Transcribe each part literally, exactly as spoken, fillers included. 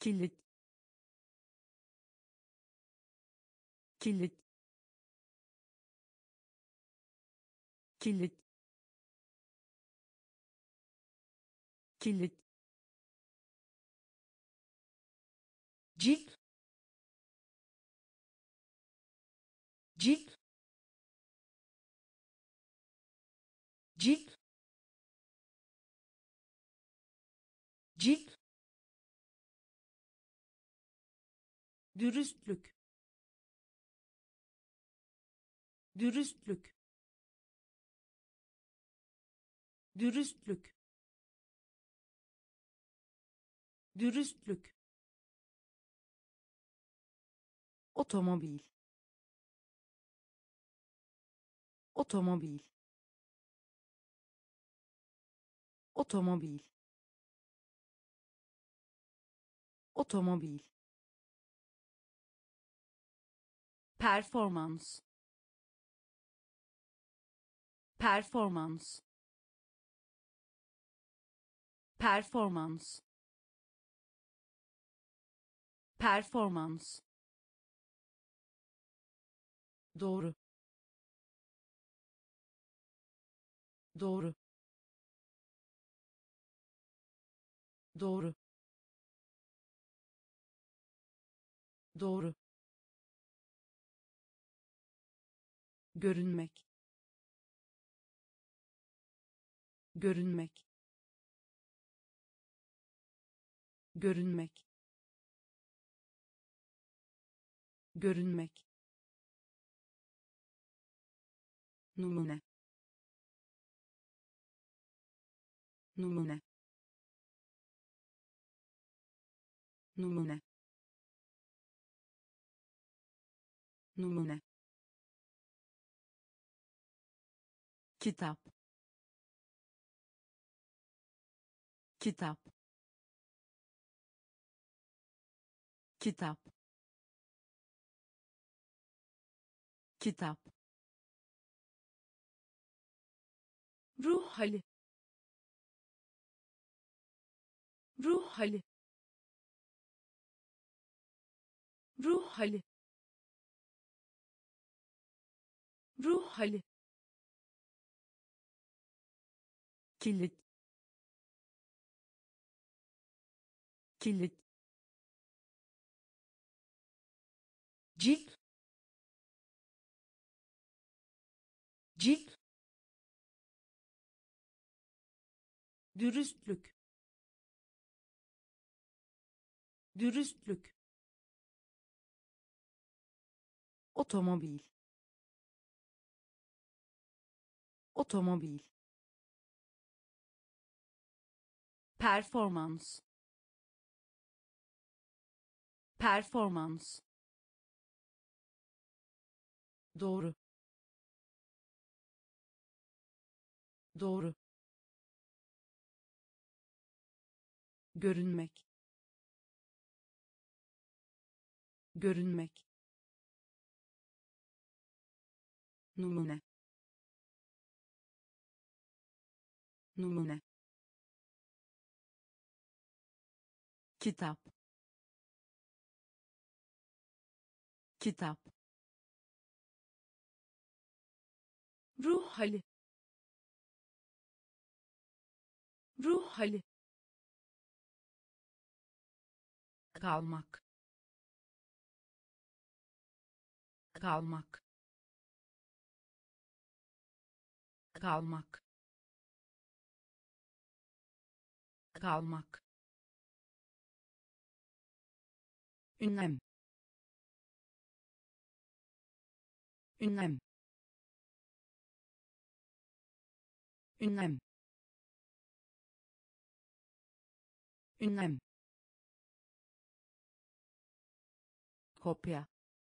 kilit, kilit, kilit, kilit, cilt, cilt, cilt, cilt, dürüstlük, dürüstlük, dürüstlük, dürüstlük, otomobil, otomobil, otomobil, otomobil, performans, performans, performans, performans, doğru, doğru, doğru, doğru, görünmek, görünmek, görünmek, görünmek, numune, numune, numune, numune, kitap, kitap, kitap, kitap, ruh hali, ruh hali, ruh hali, ruh hali, kilit, kilit, cilt, cilt, dürüstlük, dürüstlük, otomobil, otomobil, performans, performans, doğru, doğru, görünmek, görünmek, numune, numune, kitap, kitap, ruh hali, ruh hali, kalmak, kalmak, kalmak, kalmak, ünlem, ünlem, ünlem, ünlem, kopya,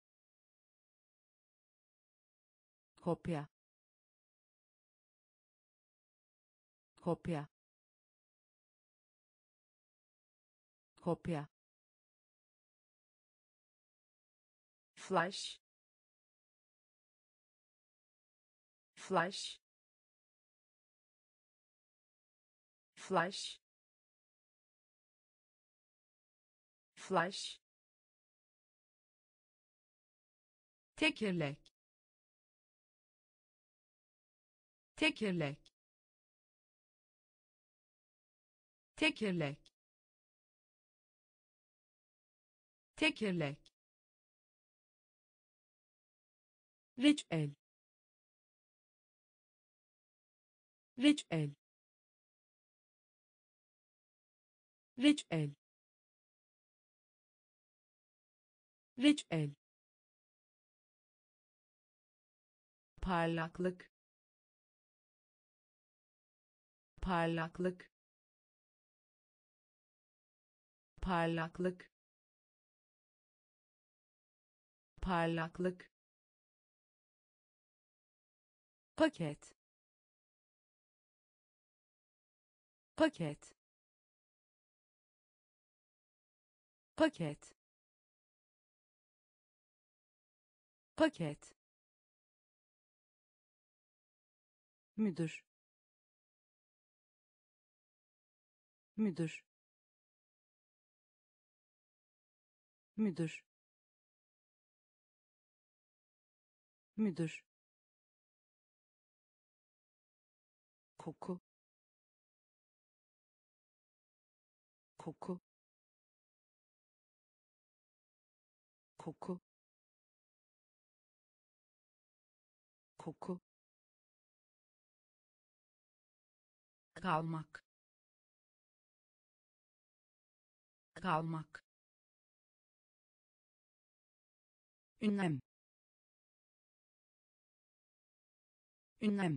kopya, kopya, kopya, flash, flash, flash, flash, tekerlek, tekerlek, tekerlek, tekerlek, reçel, reçel, reçel, reçel, parlaklık, parlaklık, parlaklık, parlaklık, paket, paket, paket, paket, müdür, müdür, müdür, müdür, koku, koku, koku, koku, kalmak, kalmak, ünlem, ünlem,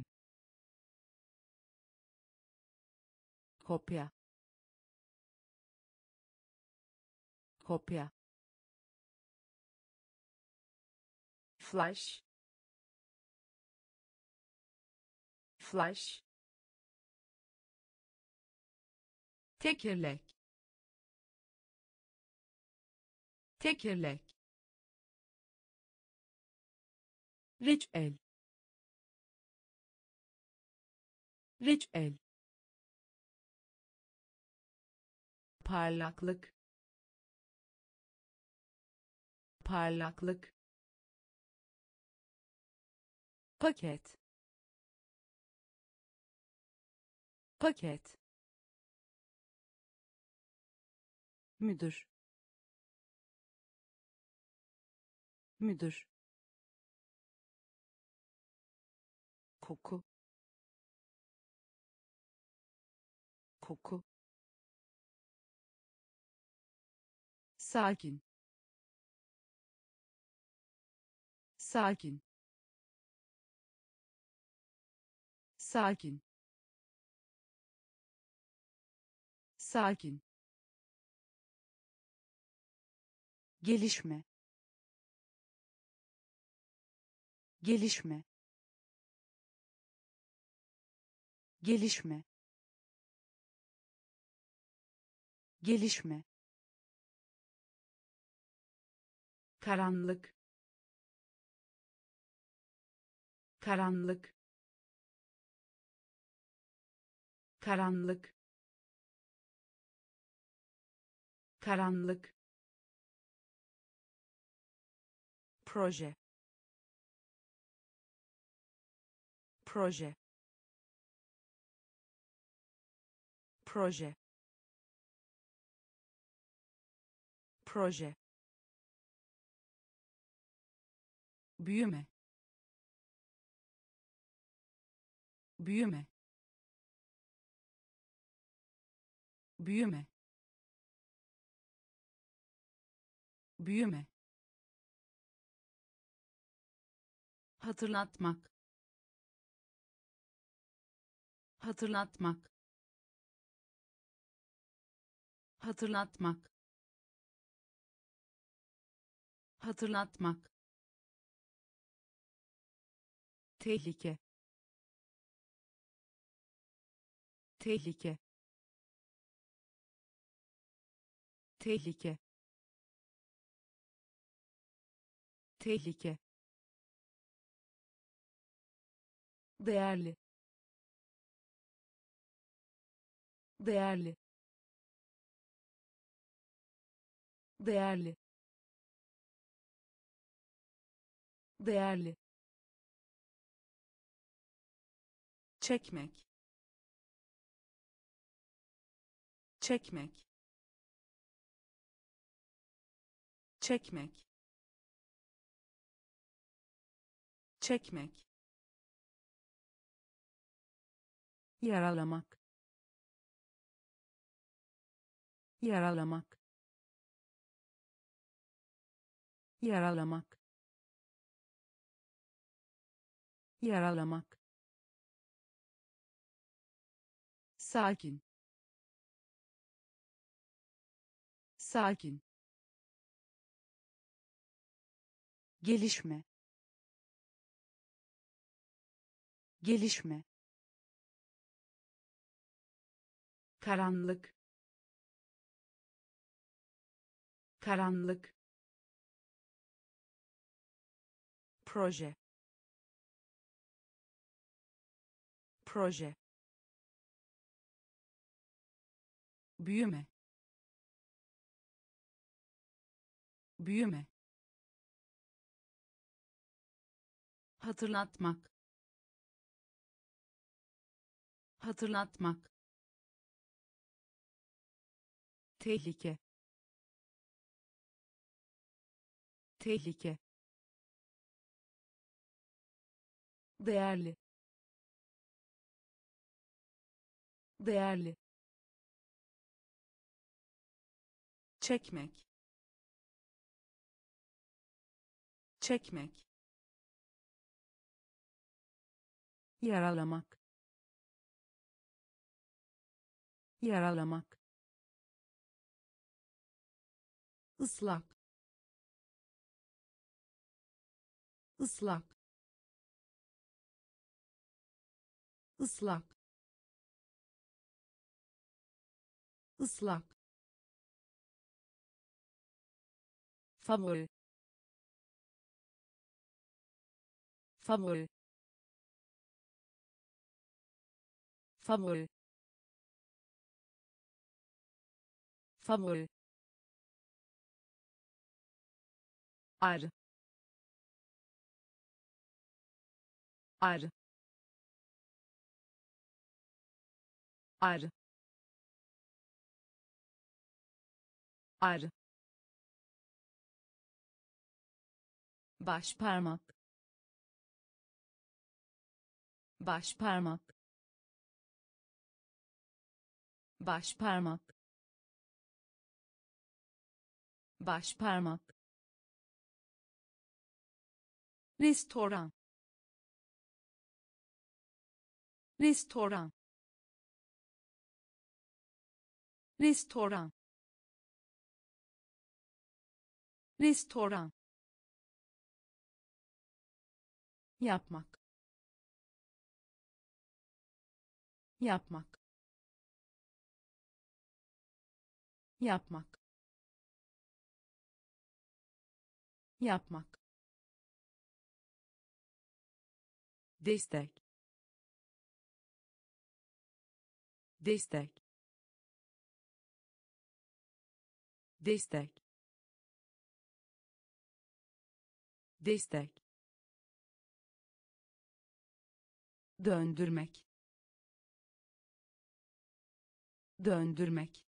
kopya, kopya, flash, flash, tekerlek, tekerlek, reçel, reçel, parlaklık, parlaklık, paket, paket, müdür, müdür, koku, koku, sakin, sakin, sakin, sakin, gelişme, gelişme, gelişme, gelişme, karanlık, karanlık, karanlık, karanlık, proje, proje, proje, proje, büyüme, büyüme, büyüme, büyüme, hatırlatmak, hatırlatmak, hatırlatmak, hatırlatmak, tehlike, tehlike, tehlike, tehlike, değerli, değerli, değerli, değerli, çekmek, çekmek, çekmek, çekmek, yaralamak, yaralamak, yaralamak, yaralamak, sakin, sakin, gelişme, gelişme, karanlık, karanlık, proje, proje, büyüme, büyüme, hatırlatmak, hatırlatmak, tehlike, tehlike, değerli, değerli, çekmek, çekmek, yaralamak, yaralamak, ıslak, ıslak, ıslak, ıslak, favori, favori, favori, favori, ar, ar, ar, ar, baş parmak, baş parmak, baş parmak, baş parmak, restoran, restoran, restoran, restoran, yapmak, yapmak, yapmak, yapmak, destek, destek, destek, destek, döndürmek, döndürmek,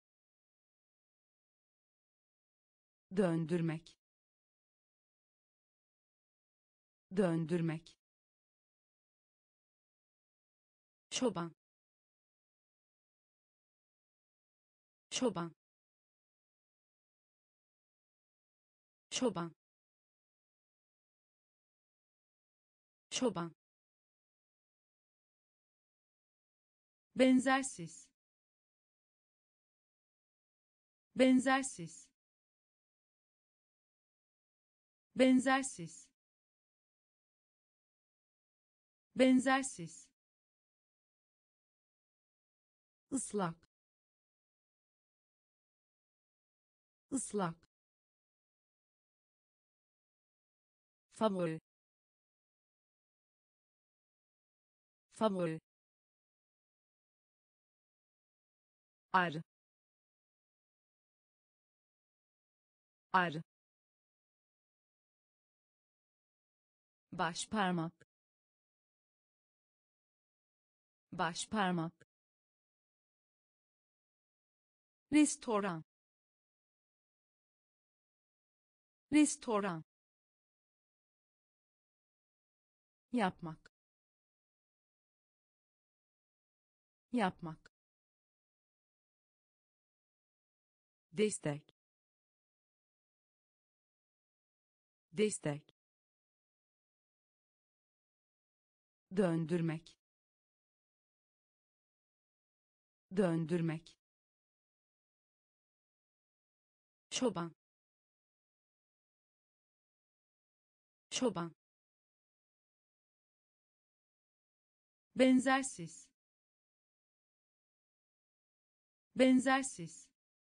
döndürmek, döndürmek, çoban, çoban, çoban, çoban, benzersiz, benzersiz, benzersiz, benzersiz, ıslak, ıslak, favori, favori, ar, ağrı, baş parmak, baş parmak, restoran, restoran, yapmak, yapmak, destek, destek, döndürmek, döndürmek, çoban, çoban, benzersiz, benzersiz,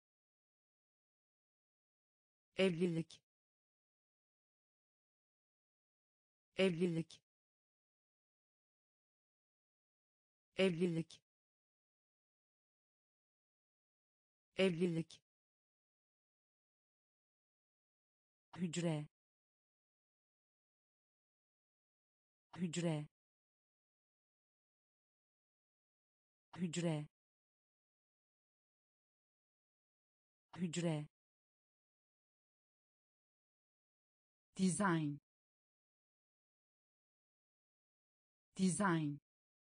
evlilik, evlilik, evlilik, evlilik, hücre, hücre, hücre, hücre, dizayn, dizayn,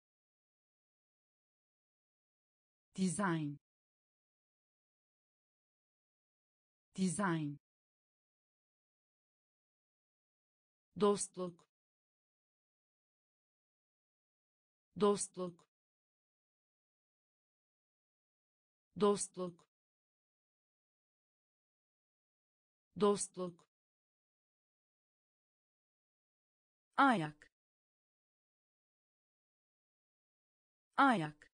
dizayn, dizayn, dostluk, dostluk, dostluk, dostluk, ayak, ayak,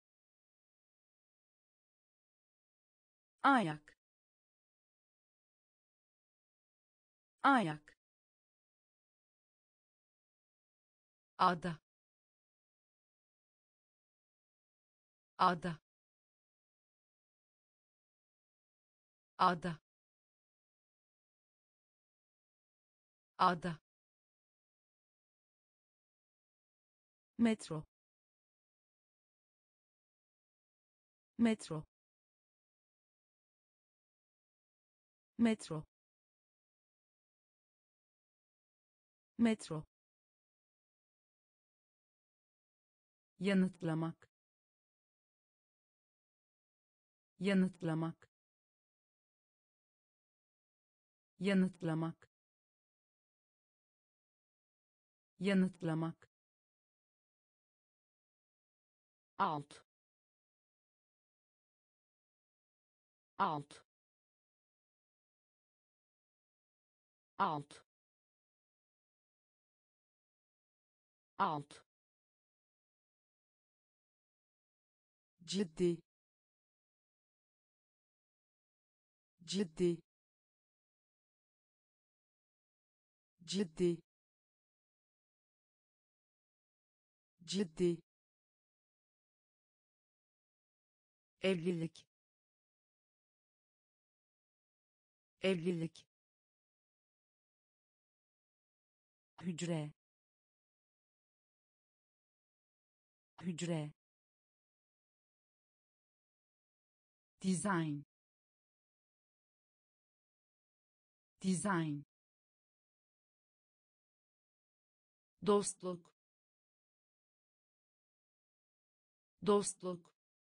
ayak, ayak, ada, ada, ada, ada, metro, metro, metro, metro, yanıtlamak, yanıtlamak, yanıtlamak, yanıtlamak, alt, alt, alt, alt, ciddi, ciddi, ciddi, ciddi, evlilik, evlilik, hücre, hücre, dizayn, dizayn, dostluk, dostluk,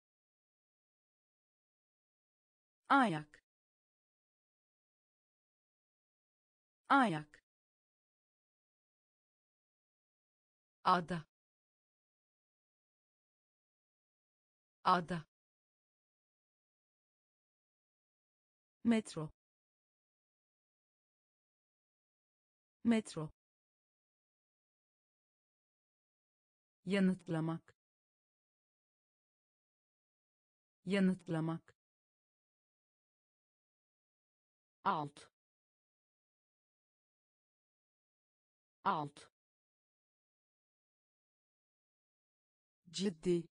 ayak, ayak, ada, ada, metro, metro, yanıtlamak, yanıtlamak, alt, alt, ciddi,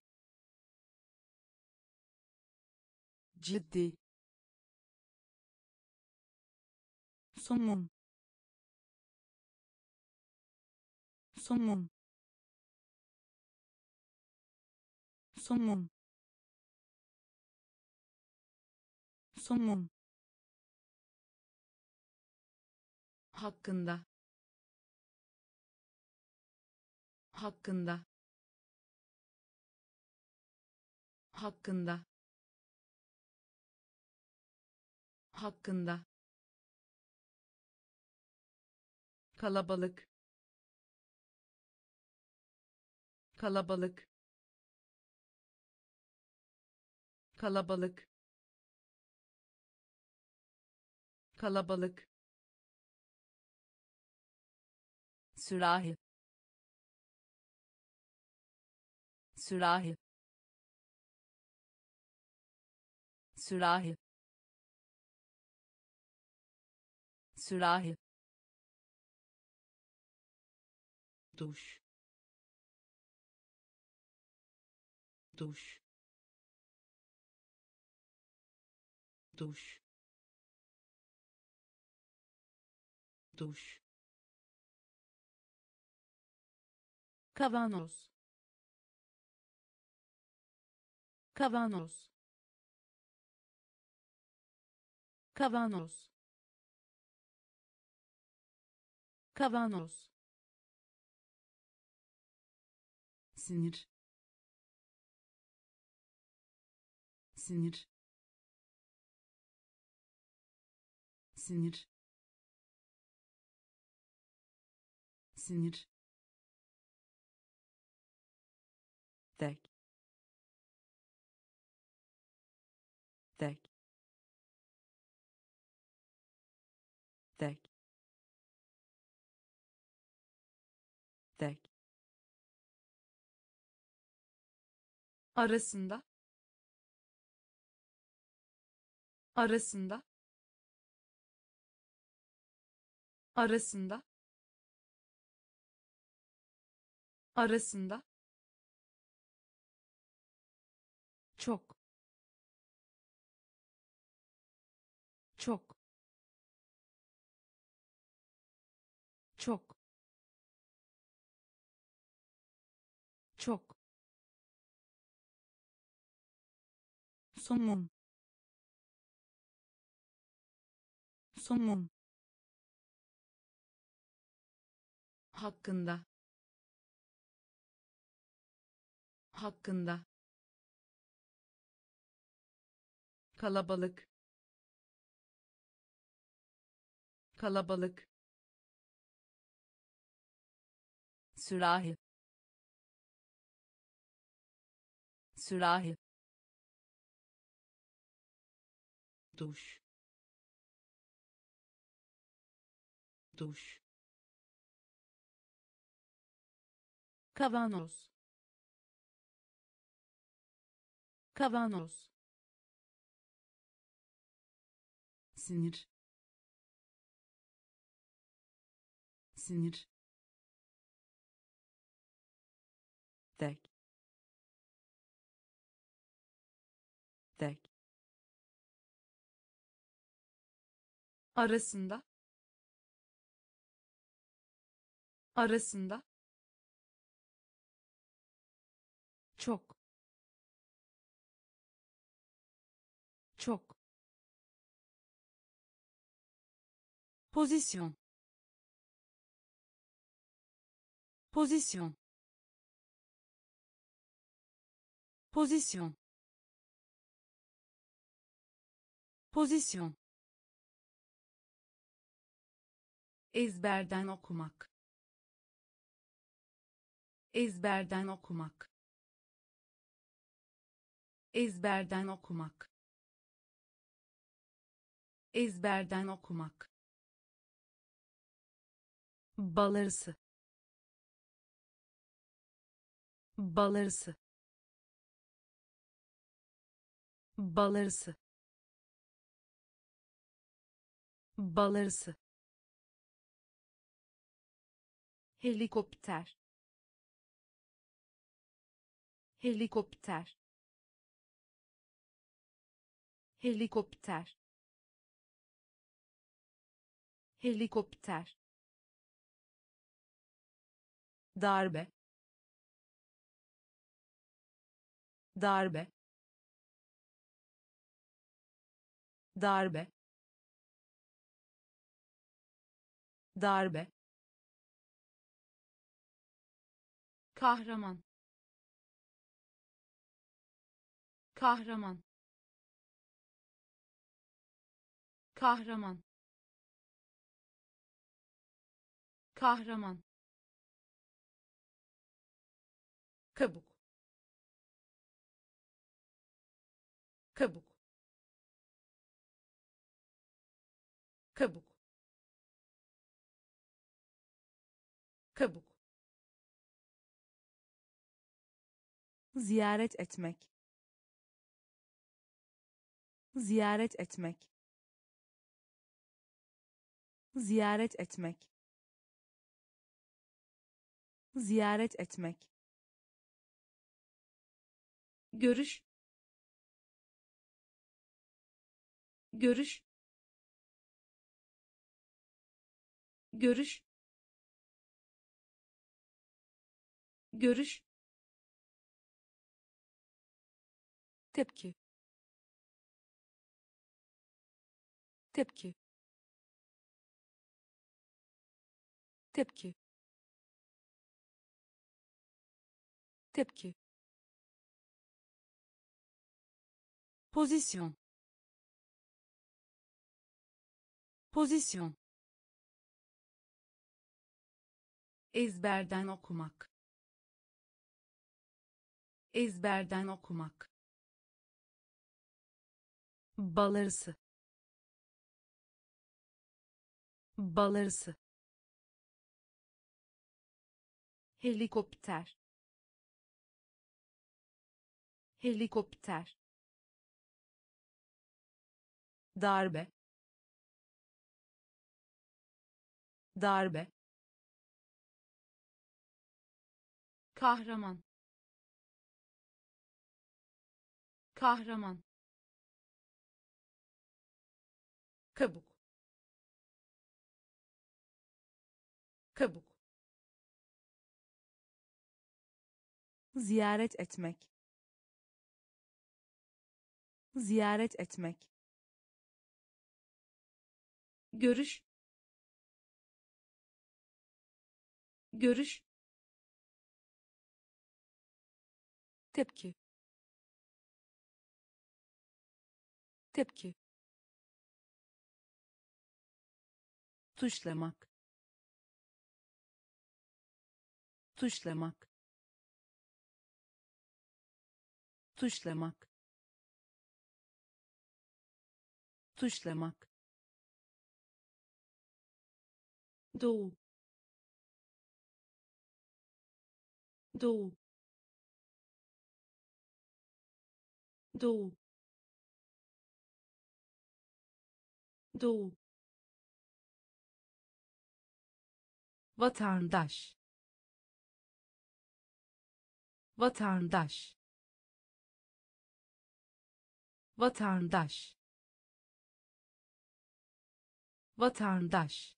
ciddi, somun somun somun somun hakkında hakkında hakkında hakkında kalabalık kalabalık kalabalık kalabalık sürahi sürahi sürahi sürahi duş duş duş duş kavanoz kavanoz kavanoz kavanoz sinir sinir sinir sinir tek tek tek tek arasında arasında arasında arasında çok çok çok çok somun somun hakkında hakkında kalabalık kalabalık sürahi sürahi duş duş kavanoz kavanoz sinir sinir tek tek arasında arasında çok çok pozisyon pozisyon pozisyon pozisyon ezberden okumak ezberden okumak ezberden okumak ezberden okumak balarısı balarısı balarısı balarısı helikopter helikopter helikopter helikopter, darbe, darbe, darbe, darbe, kahraman, kahraman, kahraman, kahraman, kabuk, kabuk, kabuk, kabuk, ziyaret etmek, ziyaret etmek, ziyaret etmek, ziyaret etmek, görüş, görüş, görüş, görüş, tepki, tepki, tepki, tepki, pozisyon, pozisyon, ezberden okumak, ezberden okumak, bal arısı, bal arısı, helikopter, helikopter, darbe, darbe, kahraman, kahraman, kabuk, kabuk, ziyaret etmek, ziyaret etmek, görüş, görüş, tepki, tepki, tuşlamak, tuşlamak, tuşlamak, tuşlamak, doğu, doğu, doğu, doğu, vatandaş, vatandaş, vatandaş, vatandaş,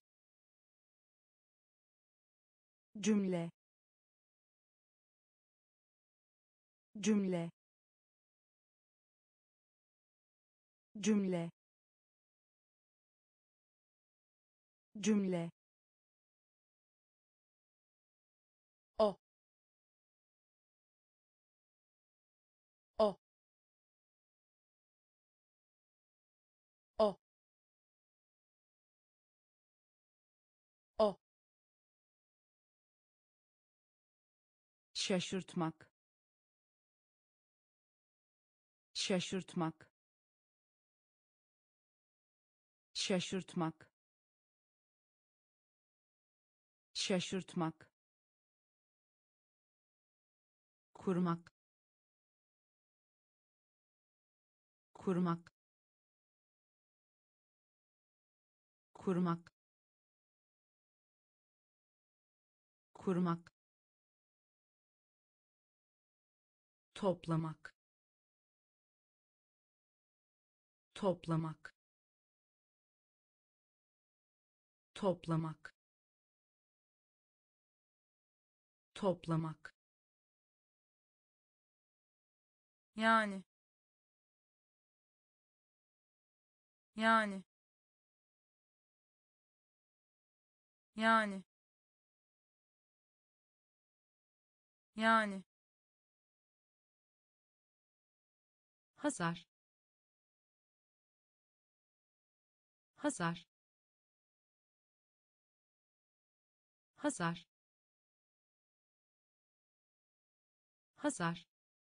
cümle, cümle, cümle, cümle, o, o, o, o, şaşırtmak, şaşırtmak, şaşırtmak, şaşırtmak, kurmak, kurmak, kurmak, kurmak, toplamak, toplamak, toplamak, toplamak, yani yani yani yani hasar, hasar, hasar, hasar,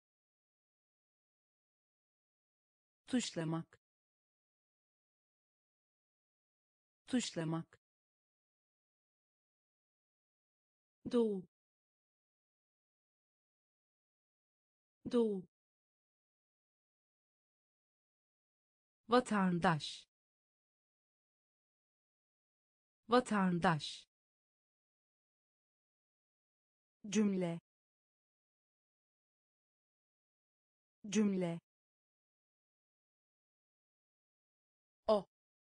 tuşlamak, tuşlamak, doğu, doğu, vatandaş, vatandaş, cümle, cümle, o,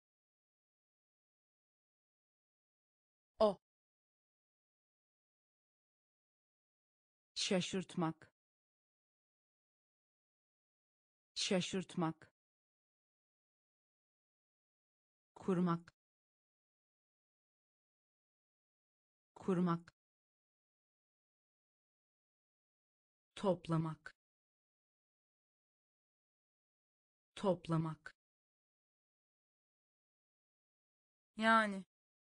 o, şaşırtmak, şaşırtmak, kurmak, kurmak, toplamak, toplamak, yani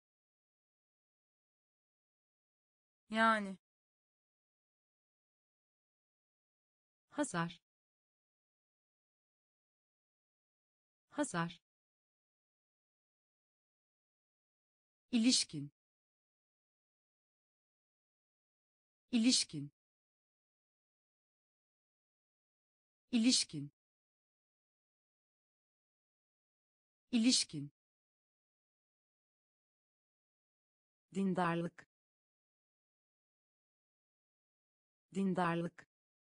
yani hasar, hasar, ilişkin, ilişkin, ilişkin, ilişkin, dindarlık, dindarlık,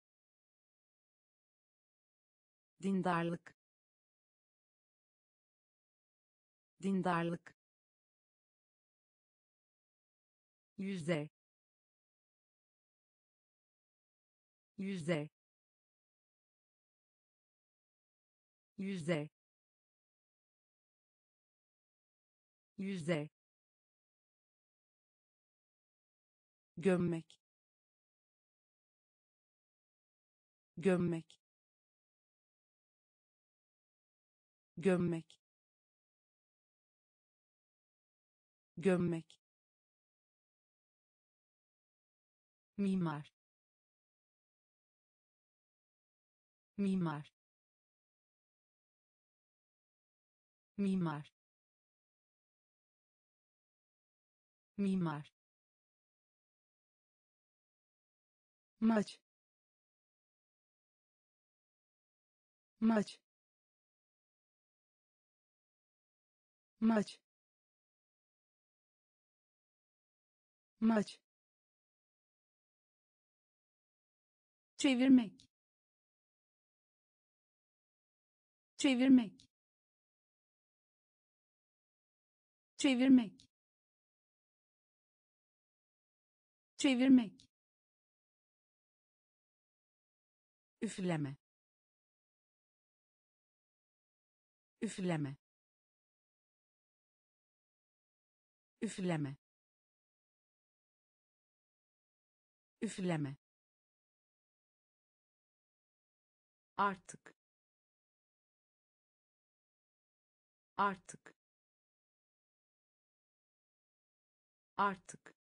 dindarlık, dindarlık, yüzde, yüzde, yüzde, yüzde, gömmek, gömmek, gömmek, gömmek, mimar, mimar, mimar, mimar, maç, maç, maç, maç, çevirmek, çevirmek, çevirmek, çevirmek, üfleme, üfleme, üfleme, üfleme, artık, artık, artık,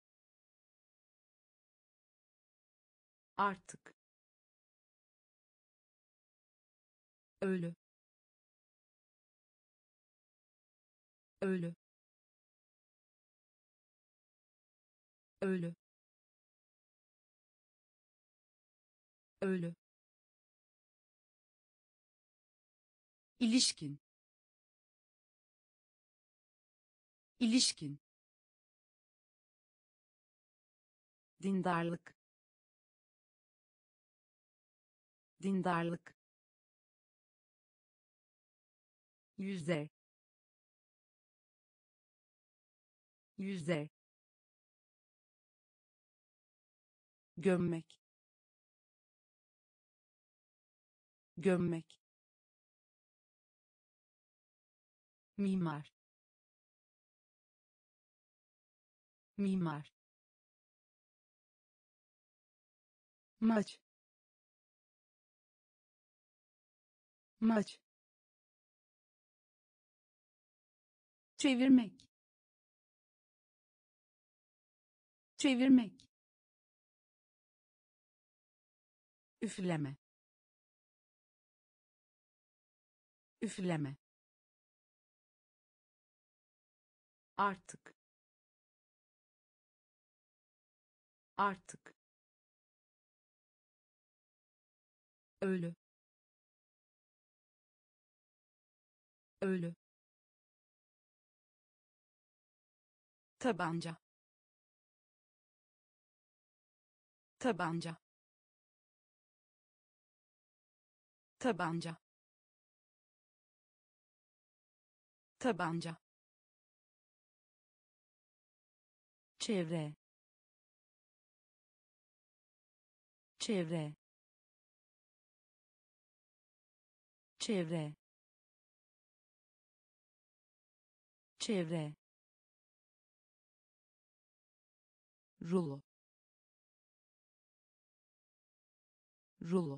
artık, ölü, ölü, ölü, ölü, ilişkin, ilişkin, dindarlık, dindarlık, yüzde, yüzey, gömmek, gömmek, mimar, mimar, maç, maç, çevirmek, çevirmek, üfleme, üfleme, artık, artık, ölü, ölü, tabanca, tabanca, tabanca, tabanca, çevre, çevre, çevre, çevre, rulo, rulo,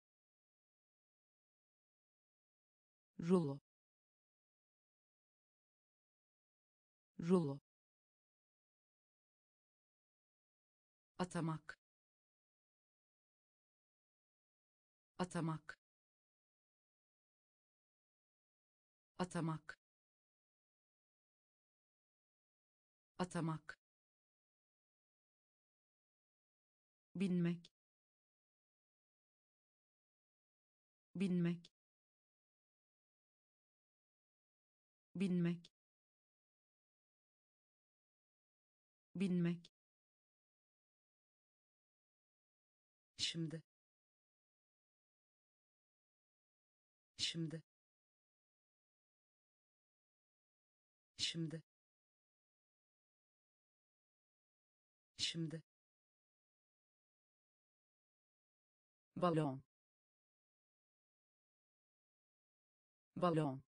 rulo, rulo, atamak, atamak, atamak, atamak, binmek, binmek, binmek, binmek, şimdi, şimdi, şimdi, şimdi, balon, balon,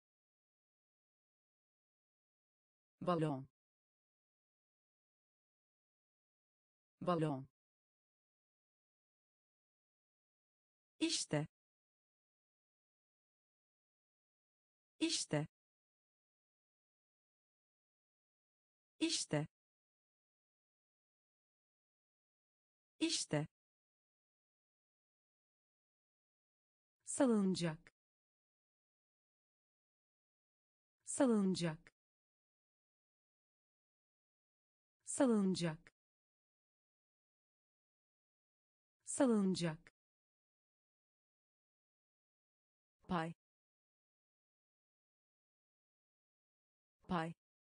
balon, balon, işte, işte, işte, işte, salıncak, salıncak, salıncak, salıncak, pay, pay,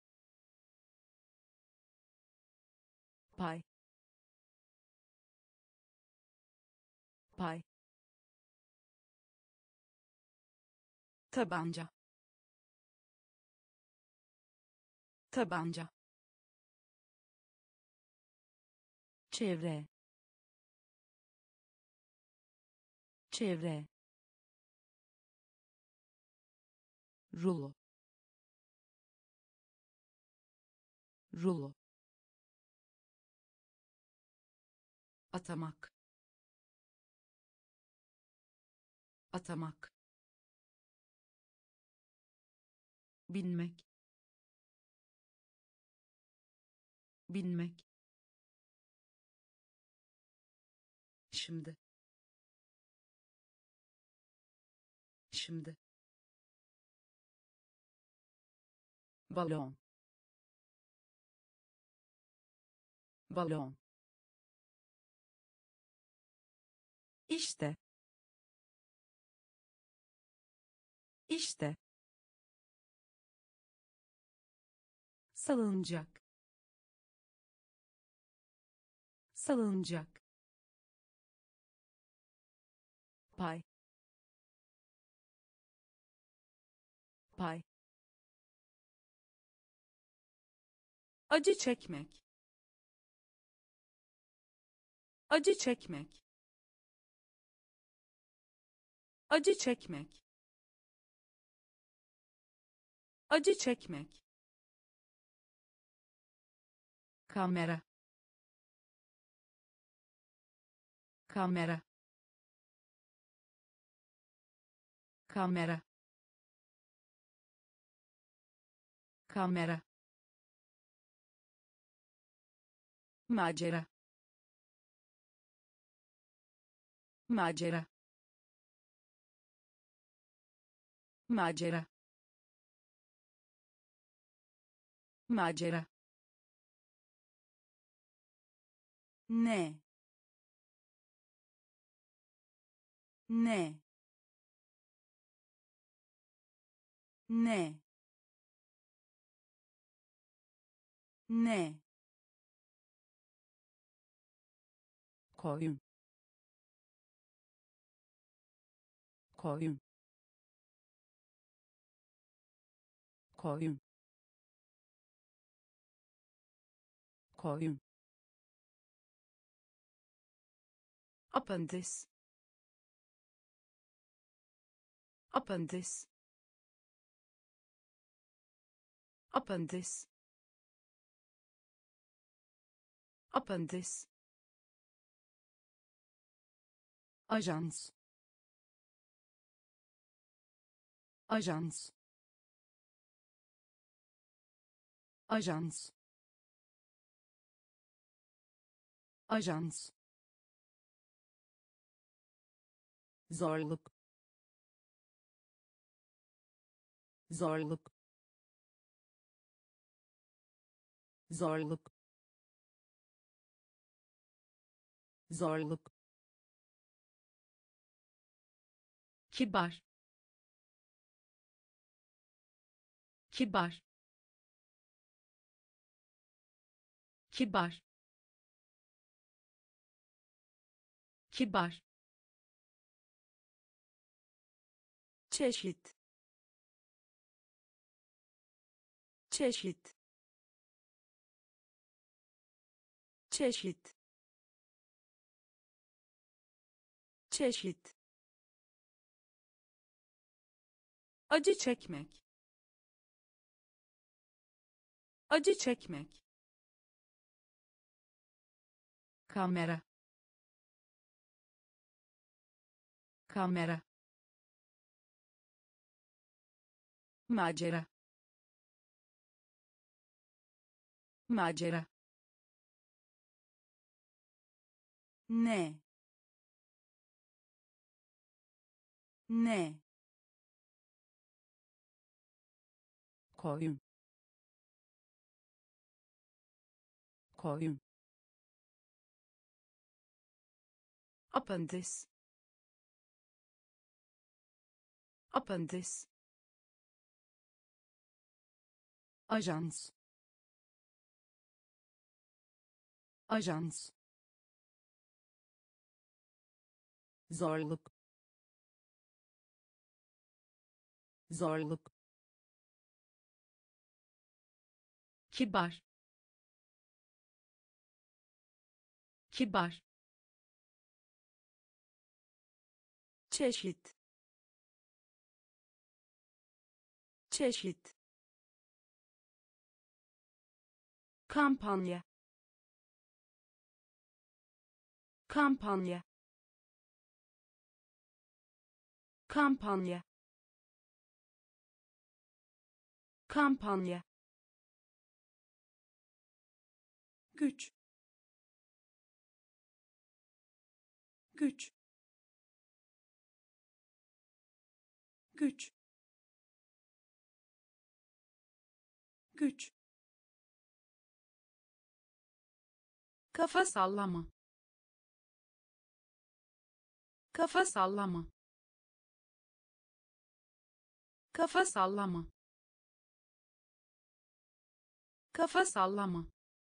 pay, pay, tabanca, tabanca, çevre, çevre, rulo, rulo, atamak, atamak, binmek, binmek, şimdi, şimdi, balon, balon, işte, işte, salıncak, salıncak, pay, pay, acı çekmek, acı çekmek, acı çekmek, acı çekmek, kamera, kamera, kamera, kamera, macera, macera, macera, macera, ne, ne, ne, ne, koyun, koyun, koyun, koyun, apandis, apandis, apandis, apandis, ajans, ajans, ajans, ajans, zorluk, zorluk, zorluk, zorluk, kibar, kibar, kibar, kibar, çeşit, çeşit, çeşit, çeşit, acı çekmek, acı çekmek, kamera, kamera, macera, macera, ne, ne, koyun, koyun, apandis, apandis, ajans, ajans, zorluk, zorluk, kibar, kibar, çeşit, çeşit, kampanya, kampanya, kampanya, kampanya, güç, güç, güç, güç, kafa sallama, kafa sallama, kafa sallama, kafa sallama,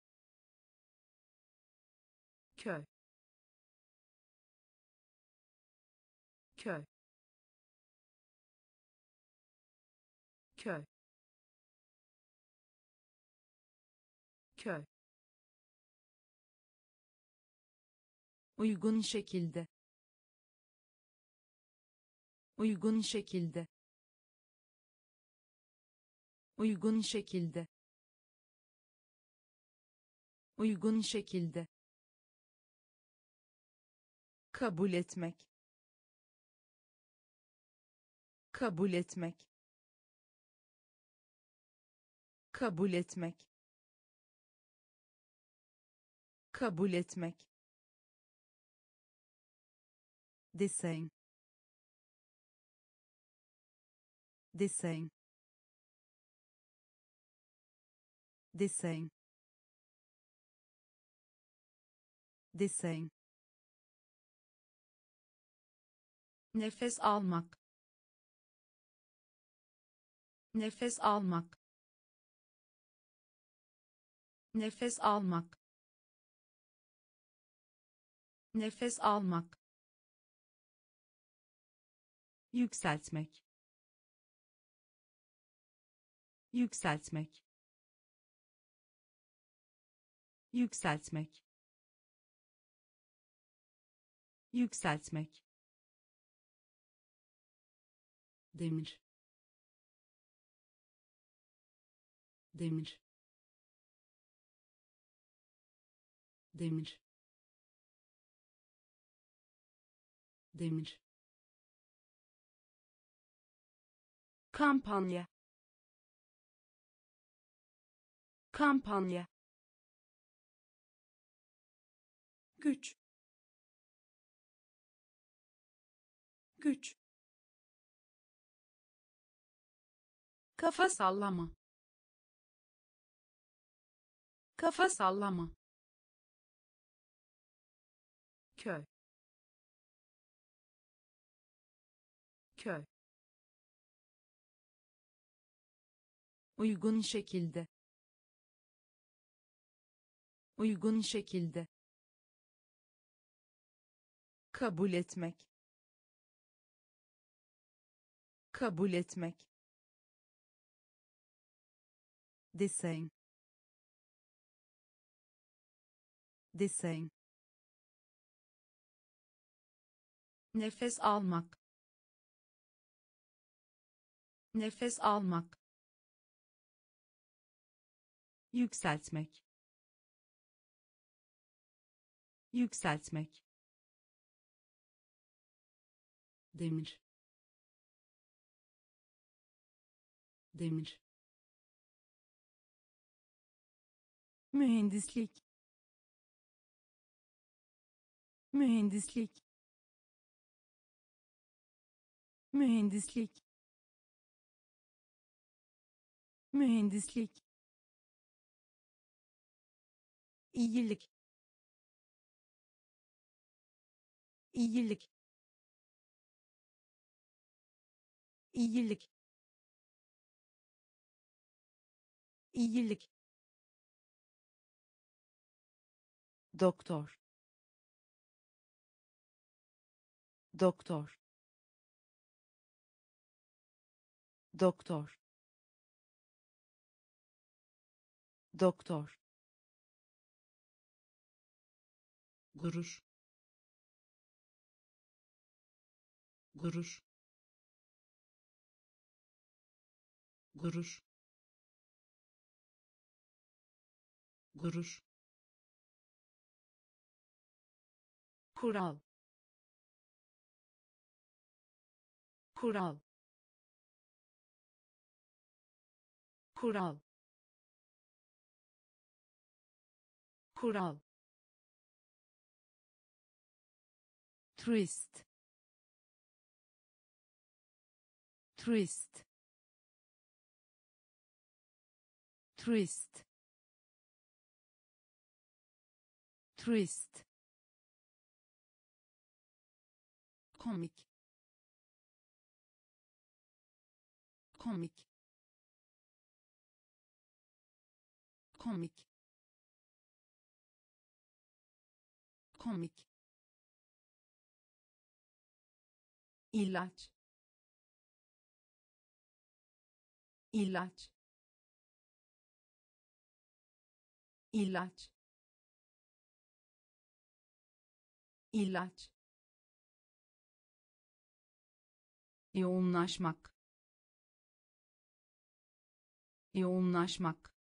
köy, köy, köy, köy, uygun şekilde, uygun şekilde, uygun şekilde, uygun şekilde, kabul etmek, kabul etmek, kabul etmek, kabul etmek, desen, desen, desen, desen, nefes almak, nefes almak, nefes almak, nefes almak, yükseltmek, yükseltmek, yükseltmek, yükseltmek, demir, demir, demir, demir, kampanya, kampanya, güç, güç, kafa sallama, kafa sallama, köy, köy, uygun şekilde, uygun şekilde, kabul etmek, kabul etmek, desen, desen, nefes almak, nefes almak, yükseltmek, yükseltmek, demir, demir, mühendislik, mühendislik, mühendislik, mühendislik, iyilik, iyilik, iyilik, iyilik, doktor, doktor, doktor, doktor, gurur, gurur, gurur, gurur, kural, kural, kural, kural, turist, turist, turist, turist, komik, komik, komik, komik, ilaç, ilaç, ilaç ilaç yoğunlaşmak yoğunlaşmak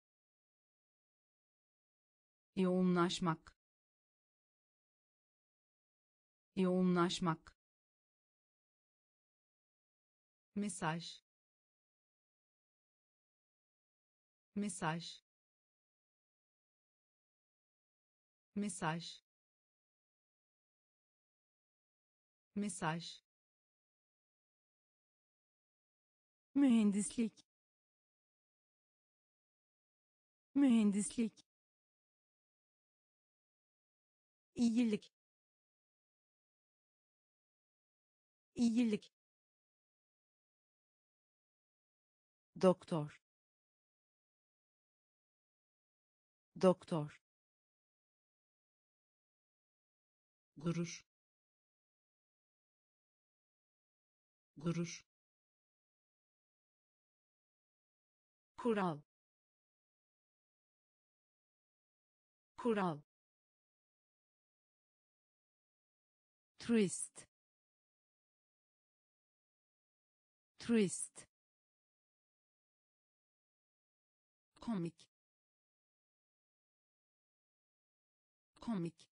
yoğunlaşmak yoğunlaşmak mesaj mesaj mesaj mesaj mühendislik mühendislik iyilik iyilik doktor doktor gurur gurur kural kural turist turist komik komik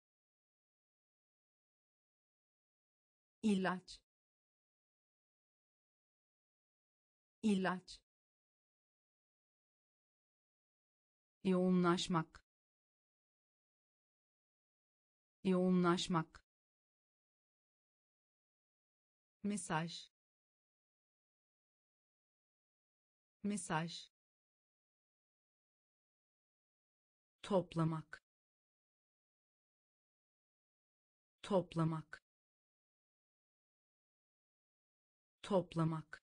ilaç ilaç yoğunlaşmak yoğunlaşmak mesaj mesaj toplamak toplamak toplamak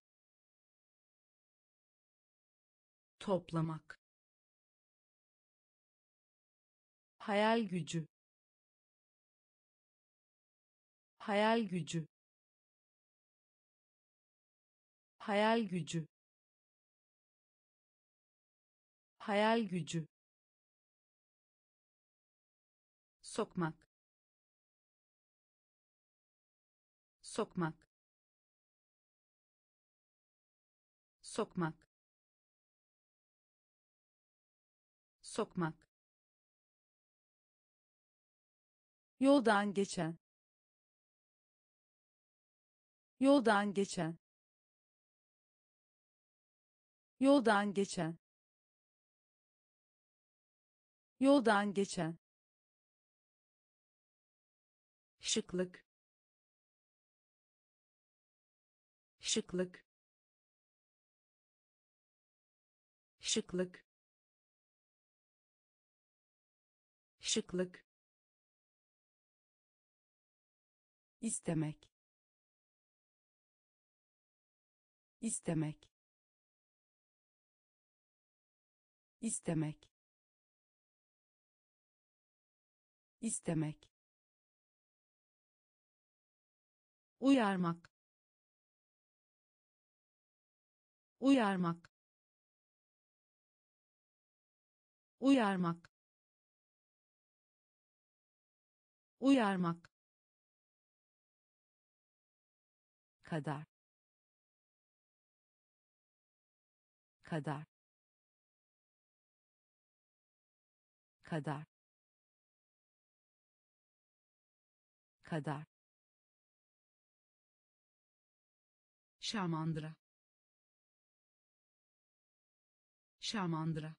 toplamak hayal gücü hayal gücü hayal gücü hayal gücü sokmak sokmak sokmak sokmak yoldan geçen yoldan geçen yoldan geçen yoldan geçen şıklık şıklık şıklık şıklık istemek istemek istemek istemek uyarmak uyarmak uyarmak uyarmak kadar kadar kadar kadar şamandıra şamandıra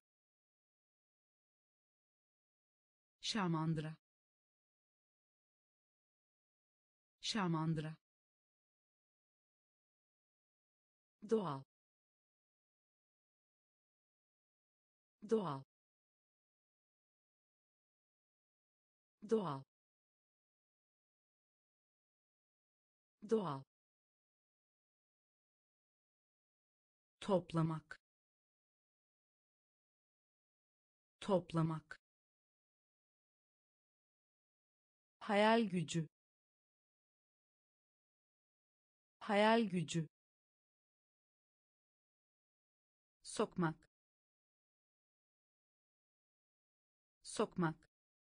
şamandıra şamandıra doğal doğal doğal doğal toplamak toplamak hayal gücü hayal gücü sokmak sokmak,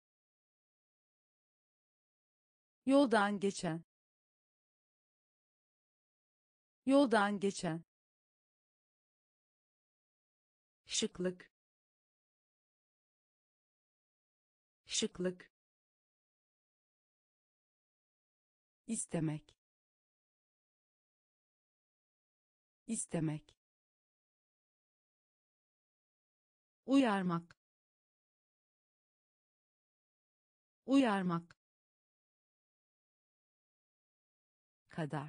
yoldan geçen, yoldan geçen, şıklık, şıklık, istemek, istemek, uyarmak, uyarmak, kadar,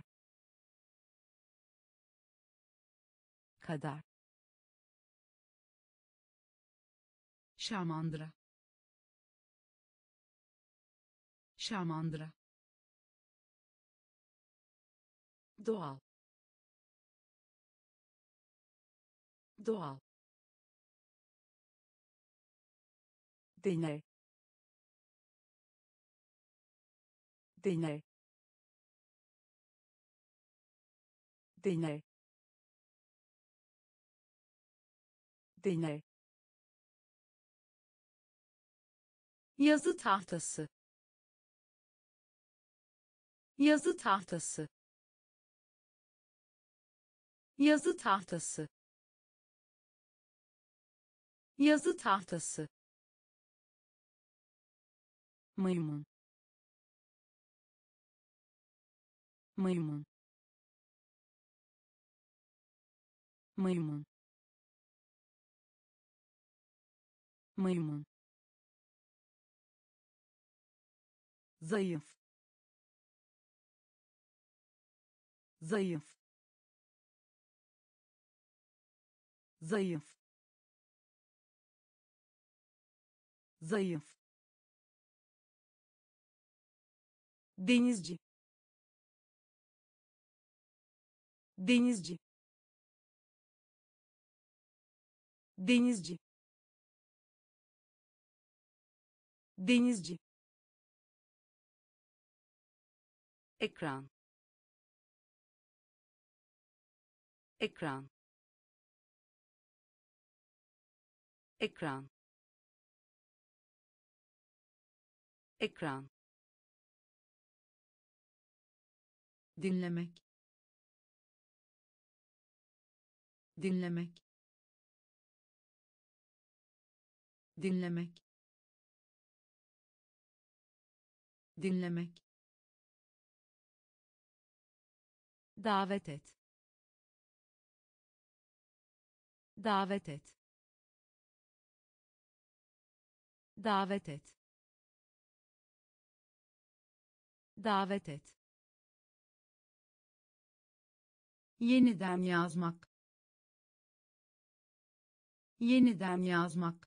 kadar, şamandıra, şamandıra, doğal, doğal, deney, deney, deney, deney, yazı tahtası, yazı tahtası, yazı tahtası, yazı tahtası, maymun, maymun, maymun, maymun, zayıf, zayıf, zayıf, zayıf, denizci, denizci, denizci, denizci, ekran, ekran, ekran, ekran, dinlemek, dinlemek, dinlemek, dinlemek, davet et, davet et, davet et, davet et, yeniden yazmak, yeniden yazmak,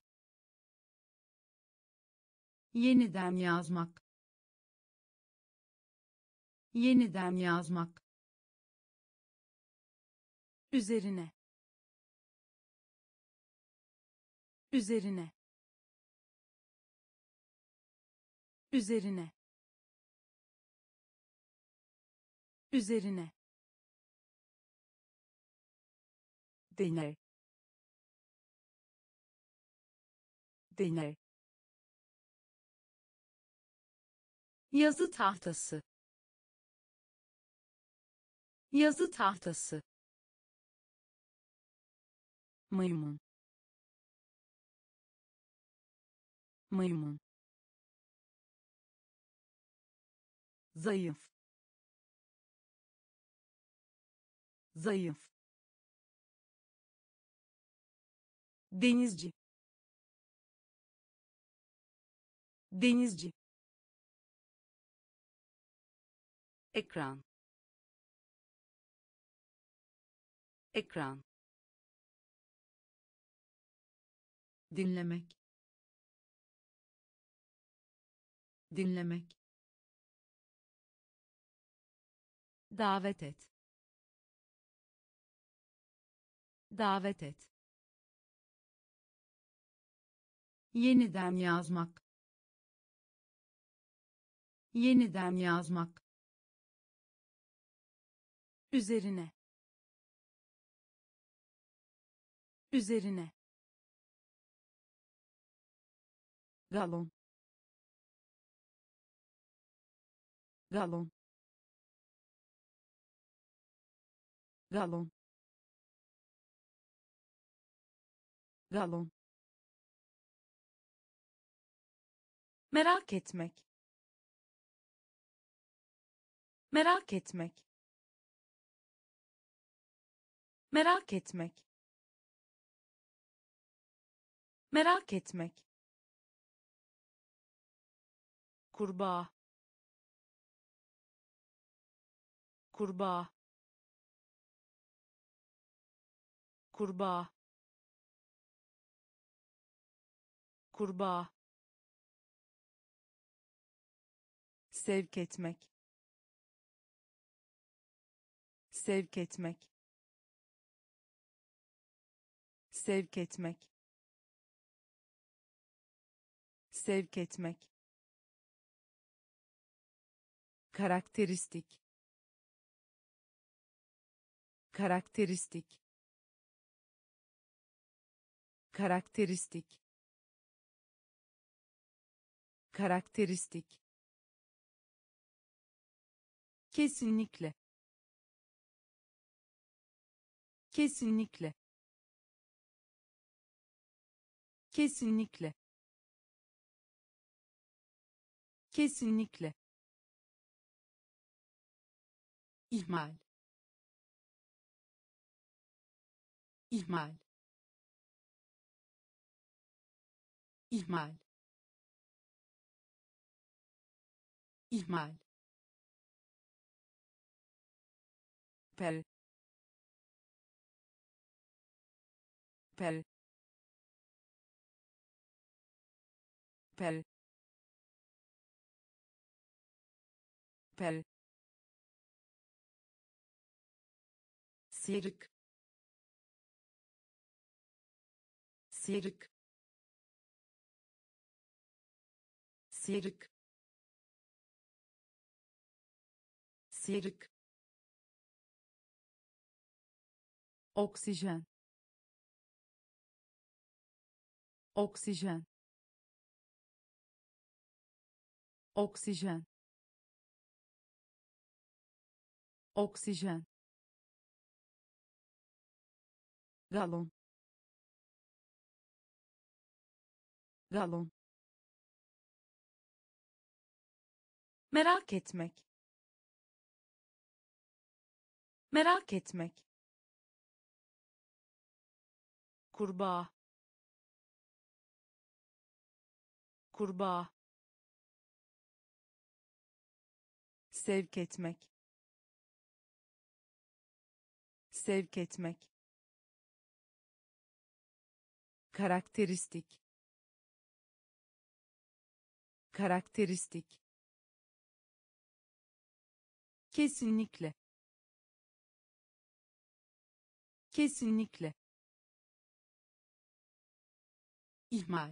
yeniden yazmak, yeniden yazmak, üzerine, üzerine, üzerine, üzerine, deney, deney, yazı tahtası, yazı tahtası, maymun, maymun, zayıf, zayıf, denizci, denizci, ekran, ekran, dinlemek, dinlemek, davet et, davet et, yeniden yazmak, yeniden yazmak, üzerine, üzerine, galon, galon, galon, galon, merak etmek, merak etmek, merak etmek, merak etmek, kurbağa, kurbağa, kurbağa, kurbağa, sevk etmek, sevk etmek, sevk etmek, sevk etmek, karakteristik, karakteristik, karakteristik, karakteristik, kesinlikle, kesinlikle, kesinlikle, kesinlikle, ihmal, ihmal, ihmal, ihmal, pel, pel, pel, pel, sıyrık, sıyrık, sıyrık, sıyrık, oksijen, oksijen, oksijen, oksijen, galon, galon, merak etmek, merak etmek, kurbağa, kurbağa, sevk etmek, sevk etmek, karakteristik, karakteristik, kesinlikle, kesinlikle, ihmal,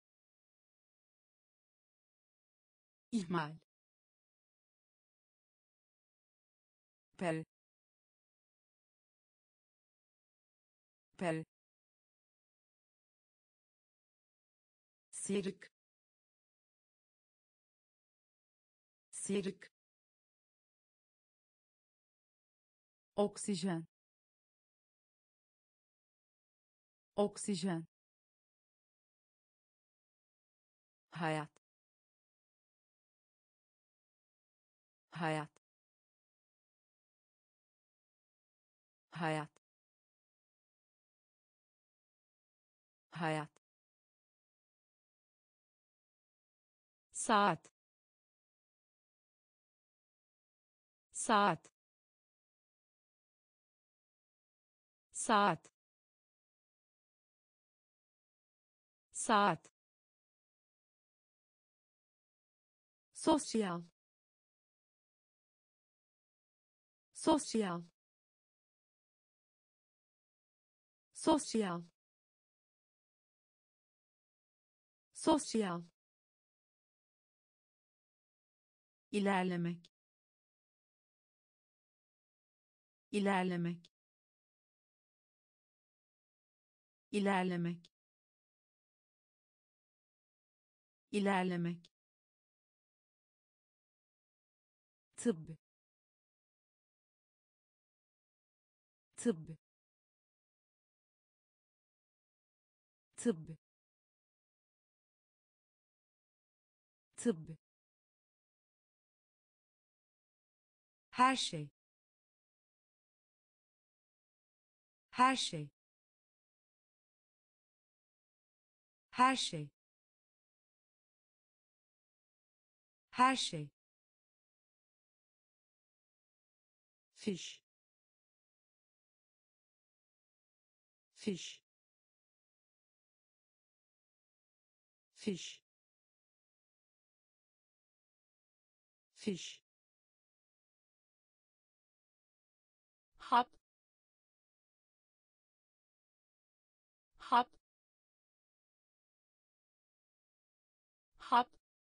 ihmal, pel, pel, sıyrık, sıyrık, oksijen, oksijen, hayat, hayat, hayat, hayat, saat, saat, saat, saat, sosyal, sosyal, sosyal, sosyal, ilerlemek, ilerlemek, ilerlemek, ilerlemek, tıbb, tıbb, tıbb, tıbb, her şey, her şey, her şey, her şey, fiş, fiş, fiş, fiş, hap, hap, hap,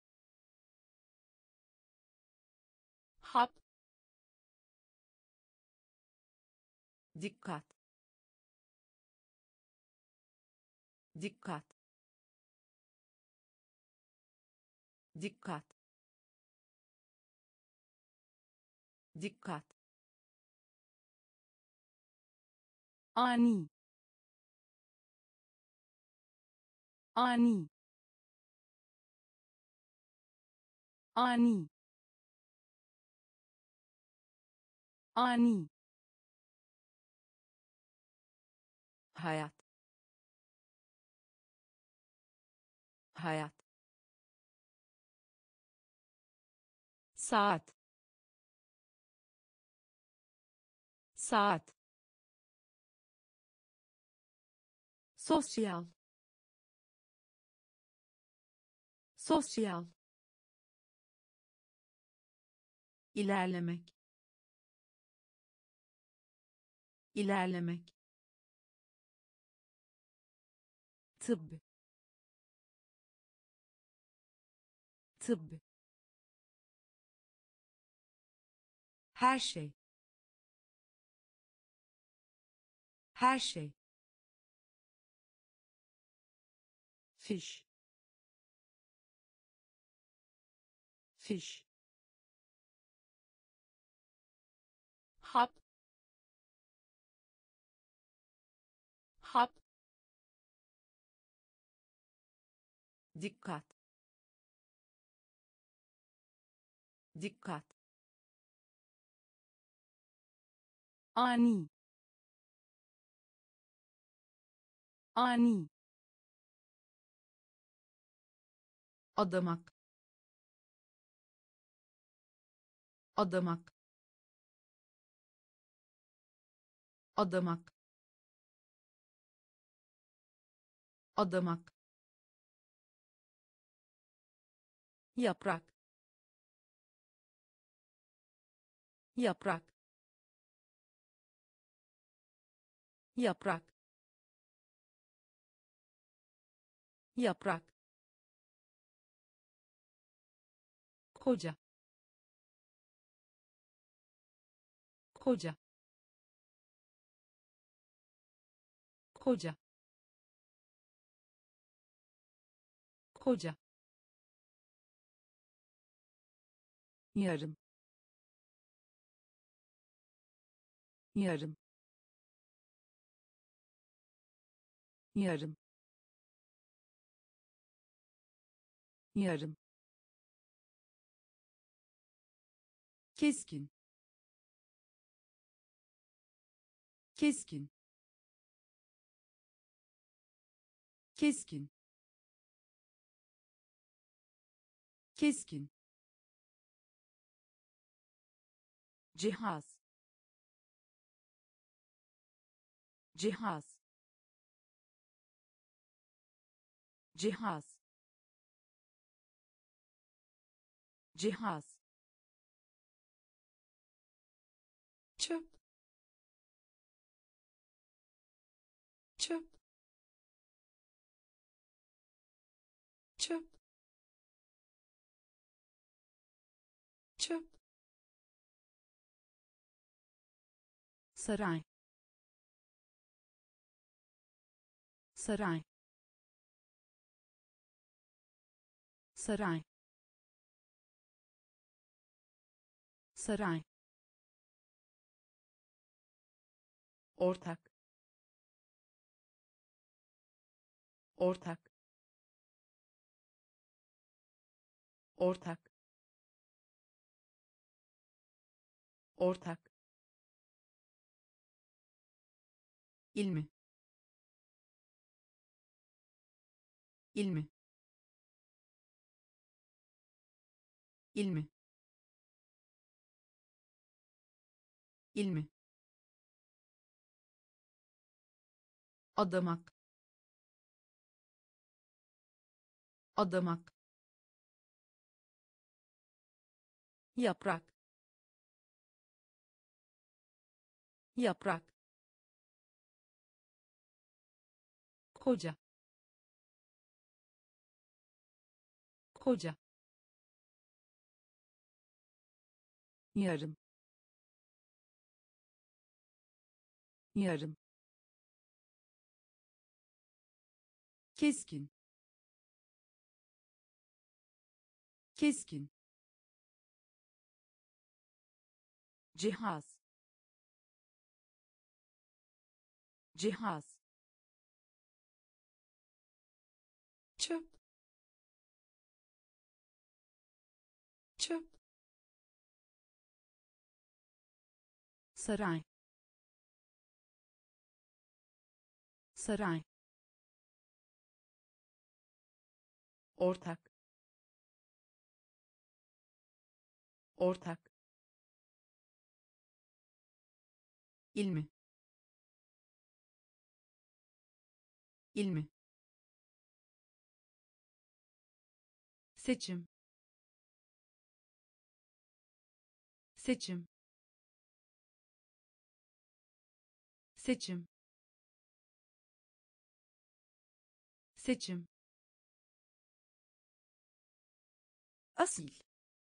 hap, dikkat, dikkat, dikkat, dikkat, ani, ani, ani, ani, hayat, hayat, saat, saat, sosyal, sosyal, ilerlemek, ilerlemek, tıbb, tıbb, her şey, her şey, fiş, fiş, hap, hap, dikkat, dikkat, ani, ani, adamak, adamak, adamak, adamak, yaprak, yaprak, yaprak, yaprak, koca, koca, koca, koca, yarım, yarım, yarım, yarım, keskin, keskin, keskin, keskin, cihaz, cihaz, cihaz, cihaz, çöp, çöp, çöp, çöp, saray, saray, saray, saray, ortak, ortak, ortak, ortak, ilmi, ilmi, ilmi, ilmi, adamak, adamak, yaprak, yaprak, koca, koca, yarım, yarım, keskin, keskin, cihaz, cihaz, çöp, çöp, saray, saray, ortak, ortak, ilmi, ilmi, seçim, seçim, seçim, seçim, asil,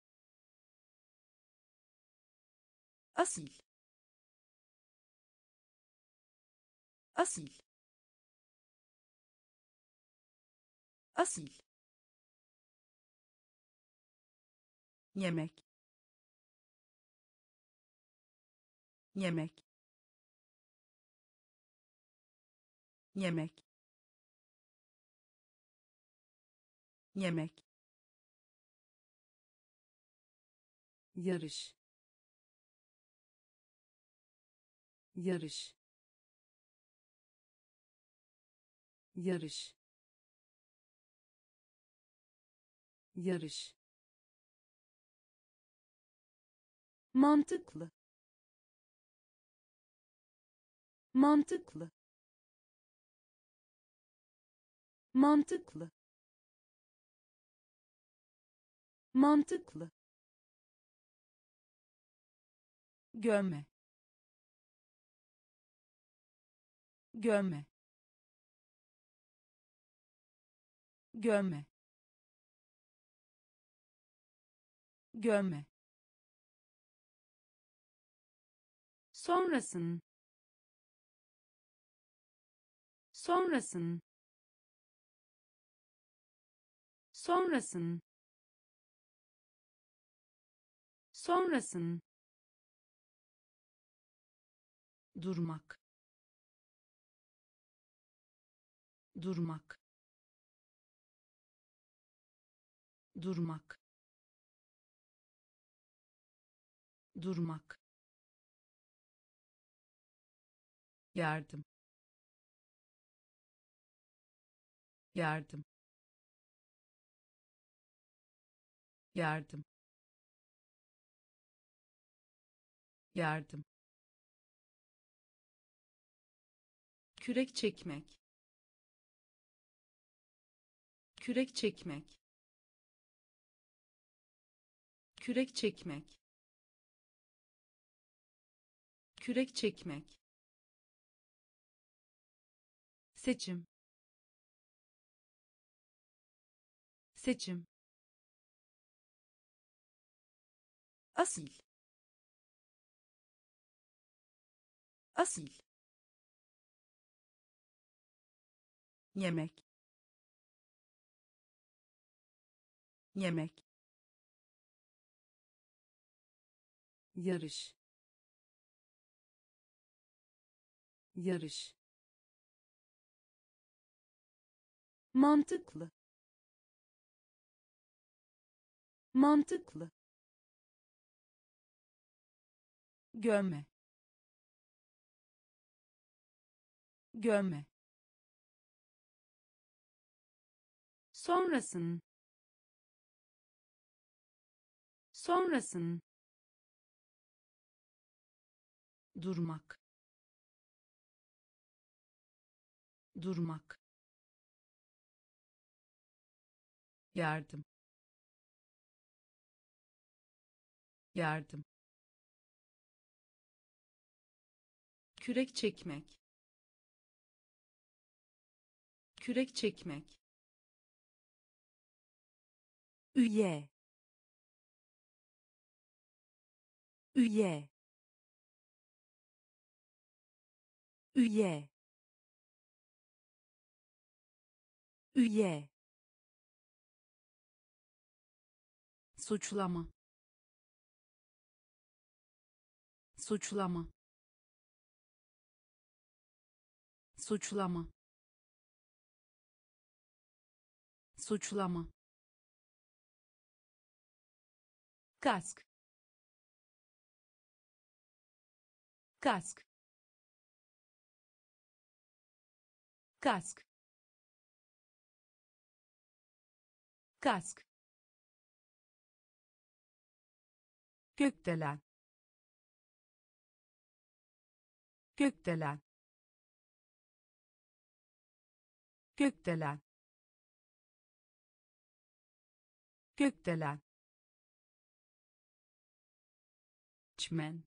asil, asil, asil, yemek, yemek, yemek, yemek, yarış, yarış, yarış, yarış, mantıklı, mantıklı, mantıklı, mantıklı, gömme, gömme, gömme, gömme, sonrasın, sonrasın, sonrasın, sonrasın, durmak, durmak, durmak, durmak, yardım, yardım, yardım, yardım, kürek çekmek, kürek çekmek, kürek çekmek, kürek çekmek, seçim, seçim, asil, asil, yemek, yemek, yarış, yarış, mantıklı, mantıklı, gömme, gömme, sonrasın, sonrasın, durmak, durmak, yardım, yardım, kürek çekmek, kürek çekmek, üye, üye, üye, üye, suçlama, suçlama, suçlama, suçlama, kask, kask, kask, kask, gökdelen, gökdelen, gökdelen, gökdelen, çimen,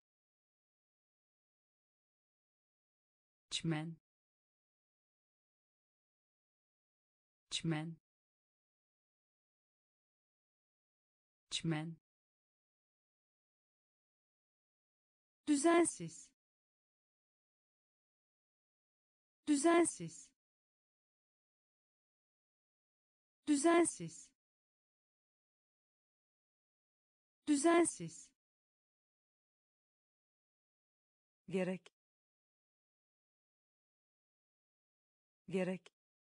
çimen, çimen, çimen, düzensiz, düzensiz, düzensiz, düzensiz, gerek, gerek,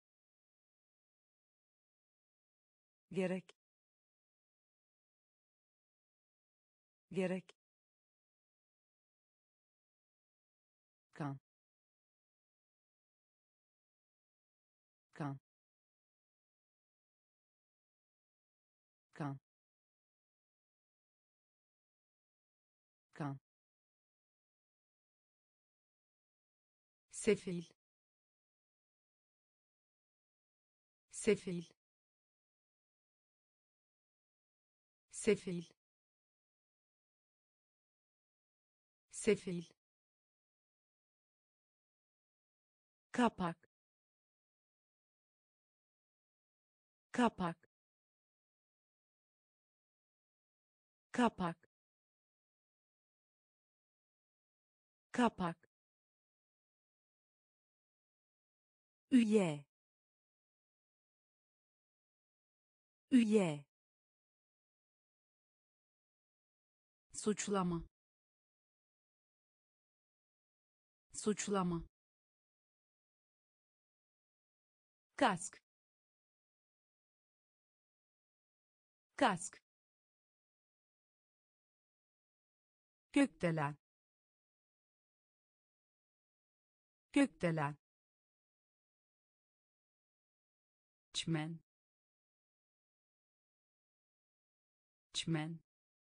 gerek, gerek, kan, kan, kan, kan, sefil, sefil, sefil, sefil, kapak, kapak, kapak, kapak, üye, üye, suçlama, suçlama, kask, kask, gökdelen, gökdelen, çimen, çimen,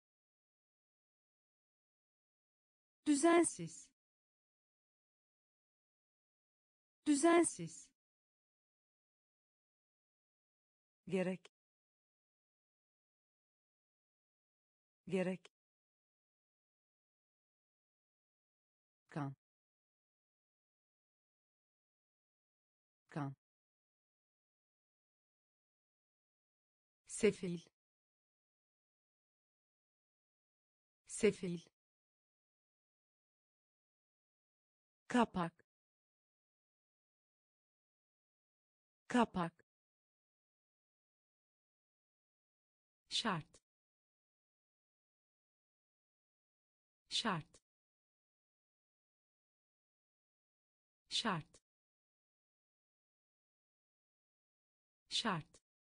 düzensiz, düzensiz, gerek, gerek, kan, kan, sefil, sefil, kapak, kapak, şart şart şart şart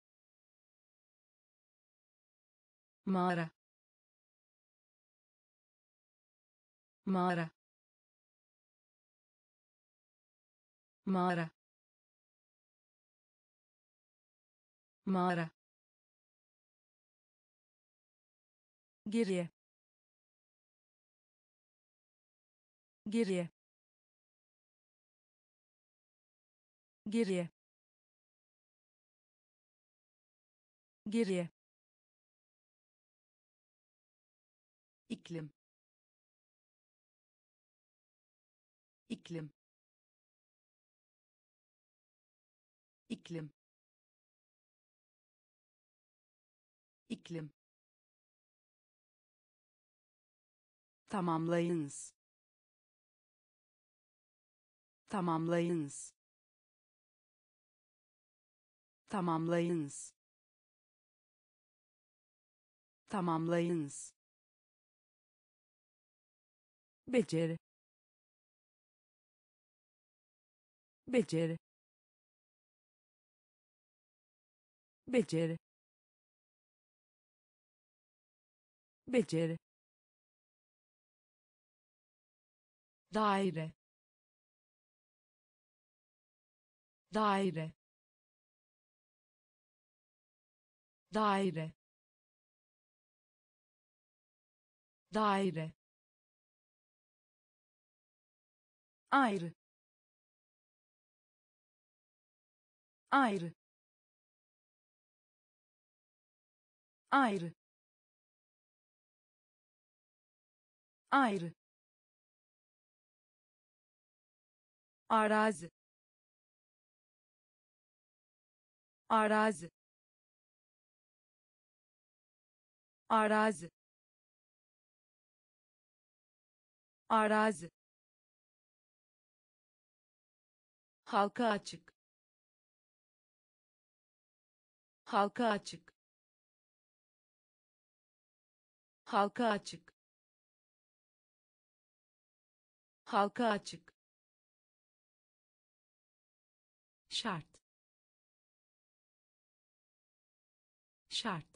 mağara mağara mağara mağara geriye geriye geriye geriye iklim iklim iklim iklim tamamlayınız tamamlayınız tamamlayınız tamamlayınız beceri beceri beceri beceri daire daire daire daire ayrı ayrı ayrı ayrı arazi arazi arazi arazi halka açık halka açık halka açık halka açık şart şart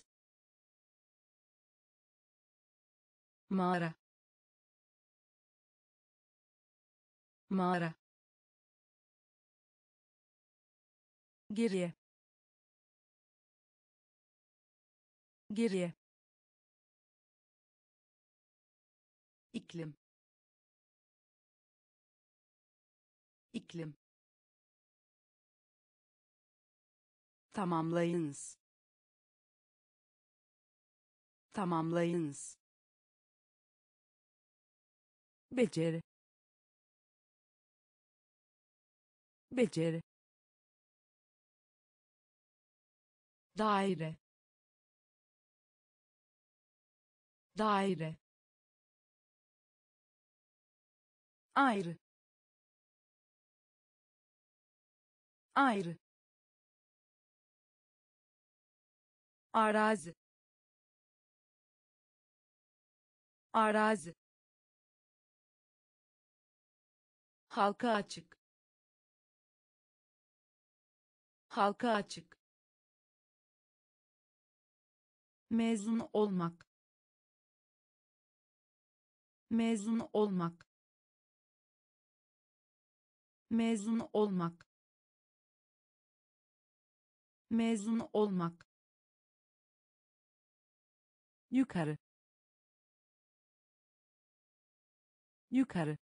mağara mağara geriye geriye iklim iklim tamamlayınız tamamlayınız beceri beceri daire daire ayrı ayrı arazi arazi halka açık halka açık mezun olmak mezun olmak mezun olmak mezun olmak yukarı yukarı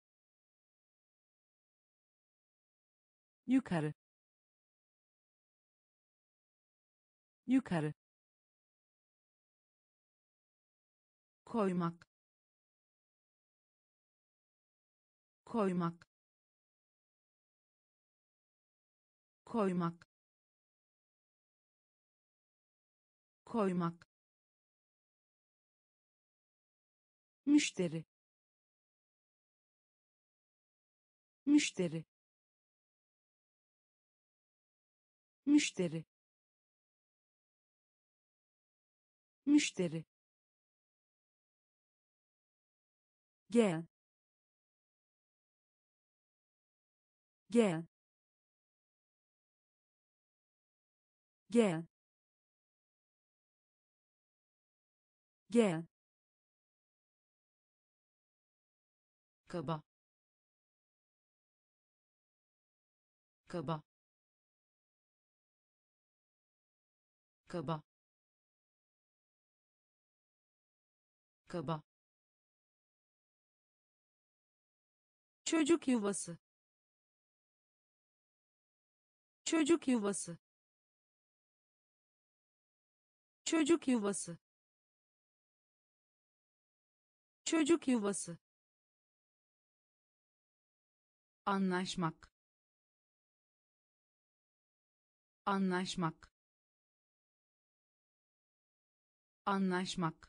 yukarı yukarı koymak koymak koymak koymak müşteri müşteri müşteri müşteri, gel, gel, gel, gel, kaba, kaba, kaba, kaba, çocuk yuvası, çocuk yuvası, çocuk yuvası, çocuk yuvası, anlaşmak, anlaşmak, anlaşmak,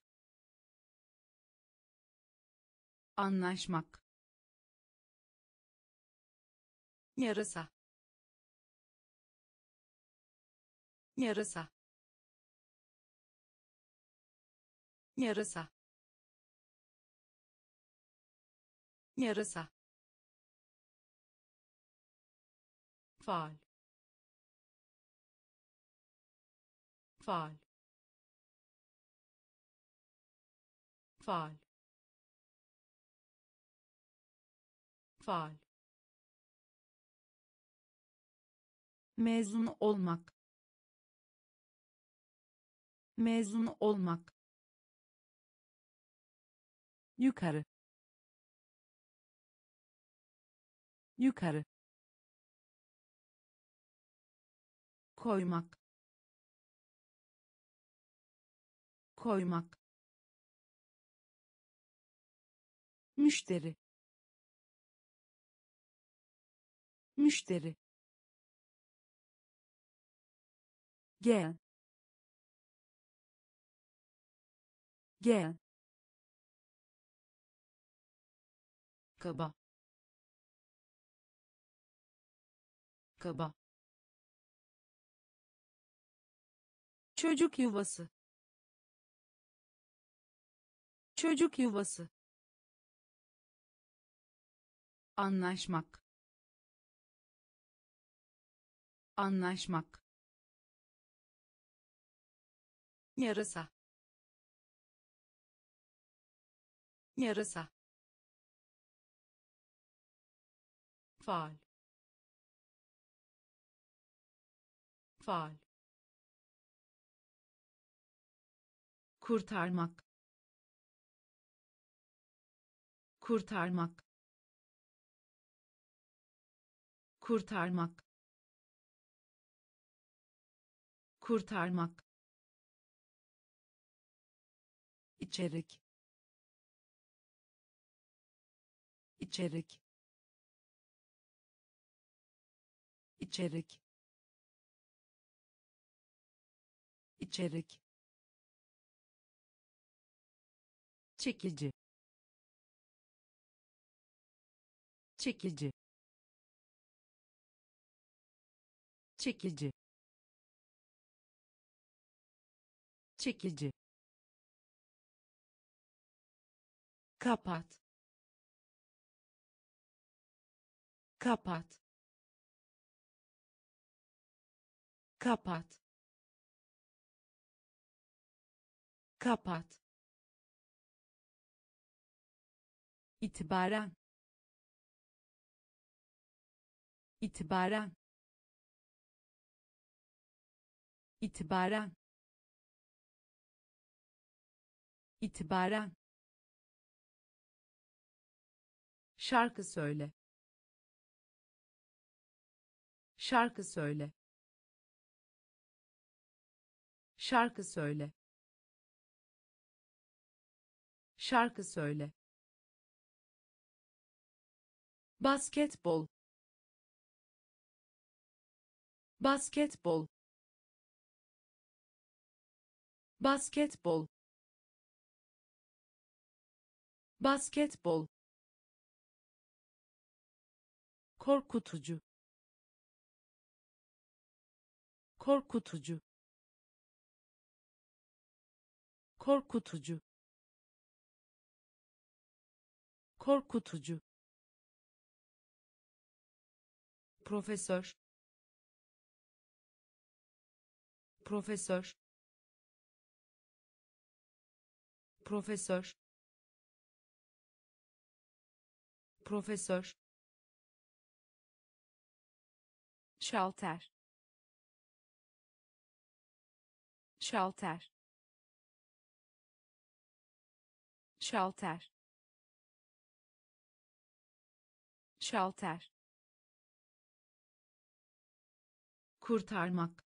anlaşmak, yarasa, yarasa, yarasa, yarasa, faal, faal, faal, faal, mezun olmak, mezun olmak, yukarı, yukarı, koymak, koymak, müşteri, müşteri, gel, gel, kaba, kaba, çocuk yuvası, çocuk yuvası, anlaşmak, anlaşmak, yarasa, yarasa, faal, faal, kurtarmak, kurtarmak, kurtarmak, kurtarmak, içerik, içerik, içerik, içerik, çekici, çekici, çekici, çekici, kapat, kapat, kapat, kapat, itibaren, itibaren, itibaren, itibaren, şarkı söyle, şarkı söyle, şarkı söyle, şarkı söyle, basketbol, basketbol, basketbol, basketbol, korkutucu, korkutucu, korkutucu, korkutucu, profesör, profesör, profesör, profesör, şalter, şalter, şalter, şalter, kurtarmak,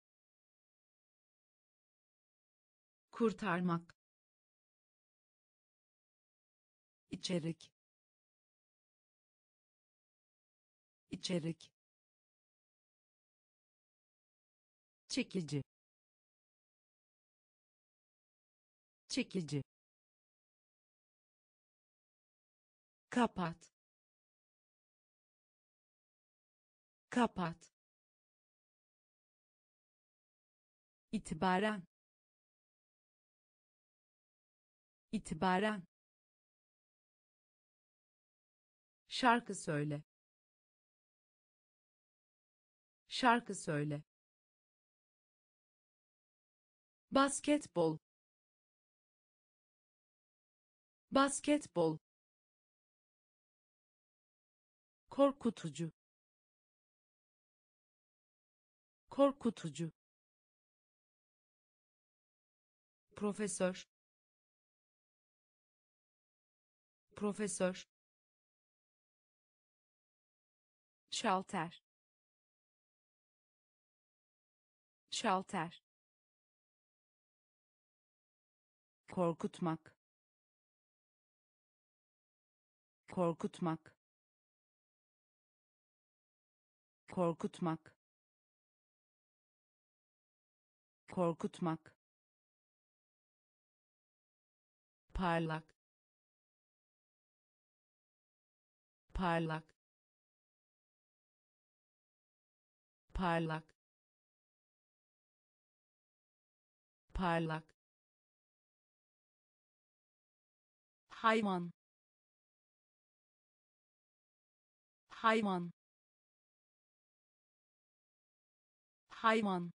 kurtarmak, içerik, içerik, çekici, çekici, kapat, kapat, itibaren, itibaren, şarkı söyle, şarkı söyle, basketbol, basketbol, korkutucu, korkutucu, profesör, profesör, şalter, şalter, korkutmak, korkutmak, korkutmak, korkutmak, parlak, parlak, parlak, parlak, hayvan, hayvan, hayvan,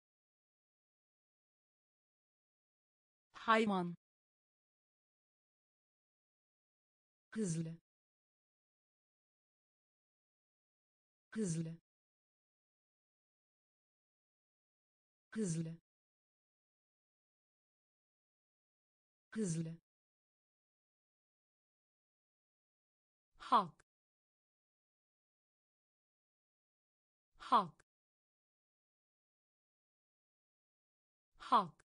hayvan, hızlı, hızlı, hızlı, hızlı, halk, halk, halk,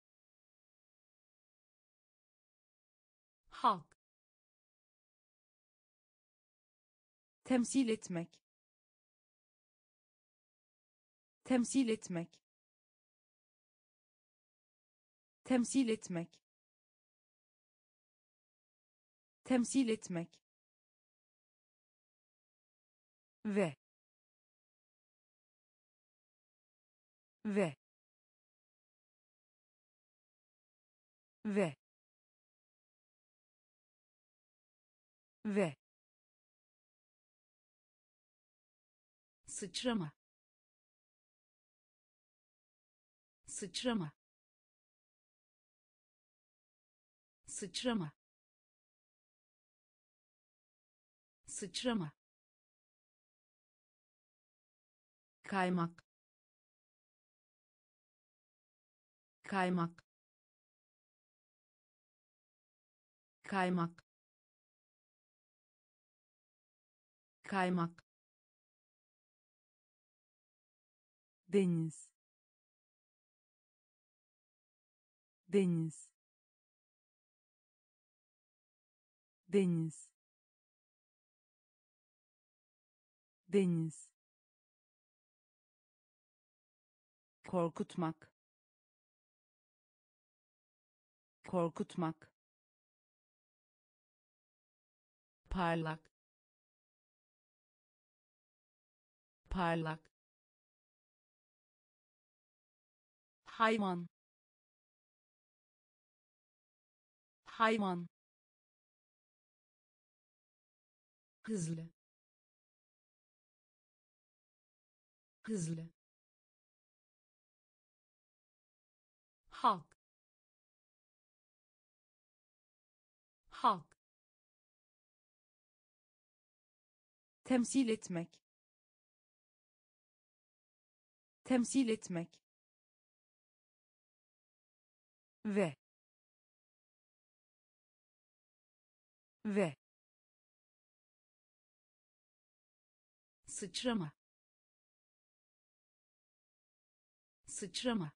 halk, temsil etmek, temsil etmek, temsil etmek, temsil etmek, ve, ve, ve, ve, sıçrama, sıçrama, sıçrama, sıçrama, kaymak, kaymak, kaymak, kaymak, deniz, deniz, deniz, deniz, korkutmak, korkutmak, parlak, parlak, hayvan, hayvan, hızlı, hızlı, halk, halk, temsil etmek, temsil etmek ve ve sıçrama, sıçrama,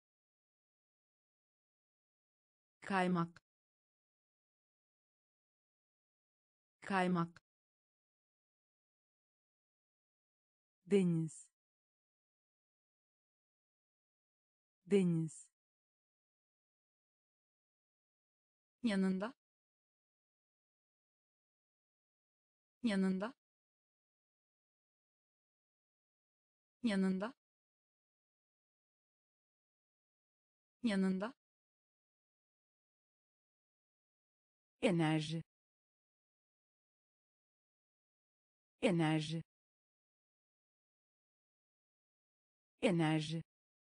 kaymak, kaymak, deniz, deniz, yanında, yanında, yanında, yanında, enerji, enerji, enerji,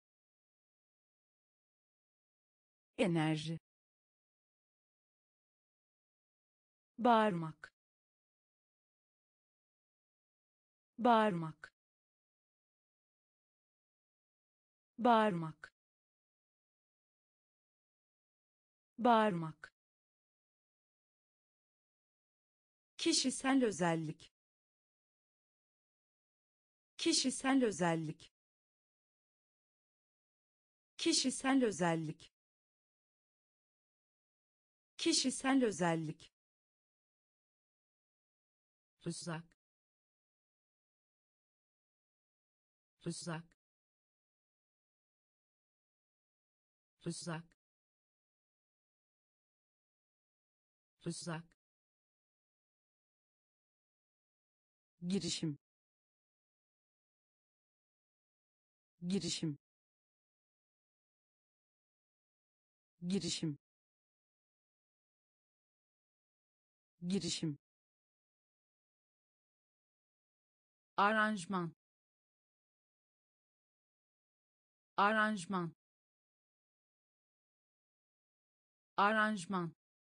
enerji, bağırmak, bağırmak, bağırmak, bağırmak, kişisel özellik, kişisel özellik, kişisel özellik, kişisel özellik, rızak, rızak, rızak, rızak, girişim, girişim, girişim, girişim, aranjman, aranjman, aranjman,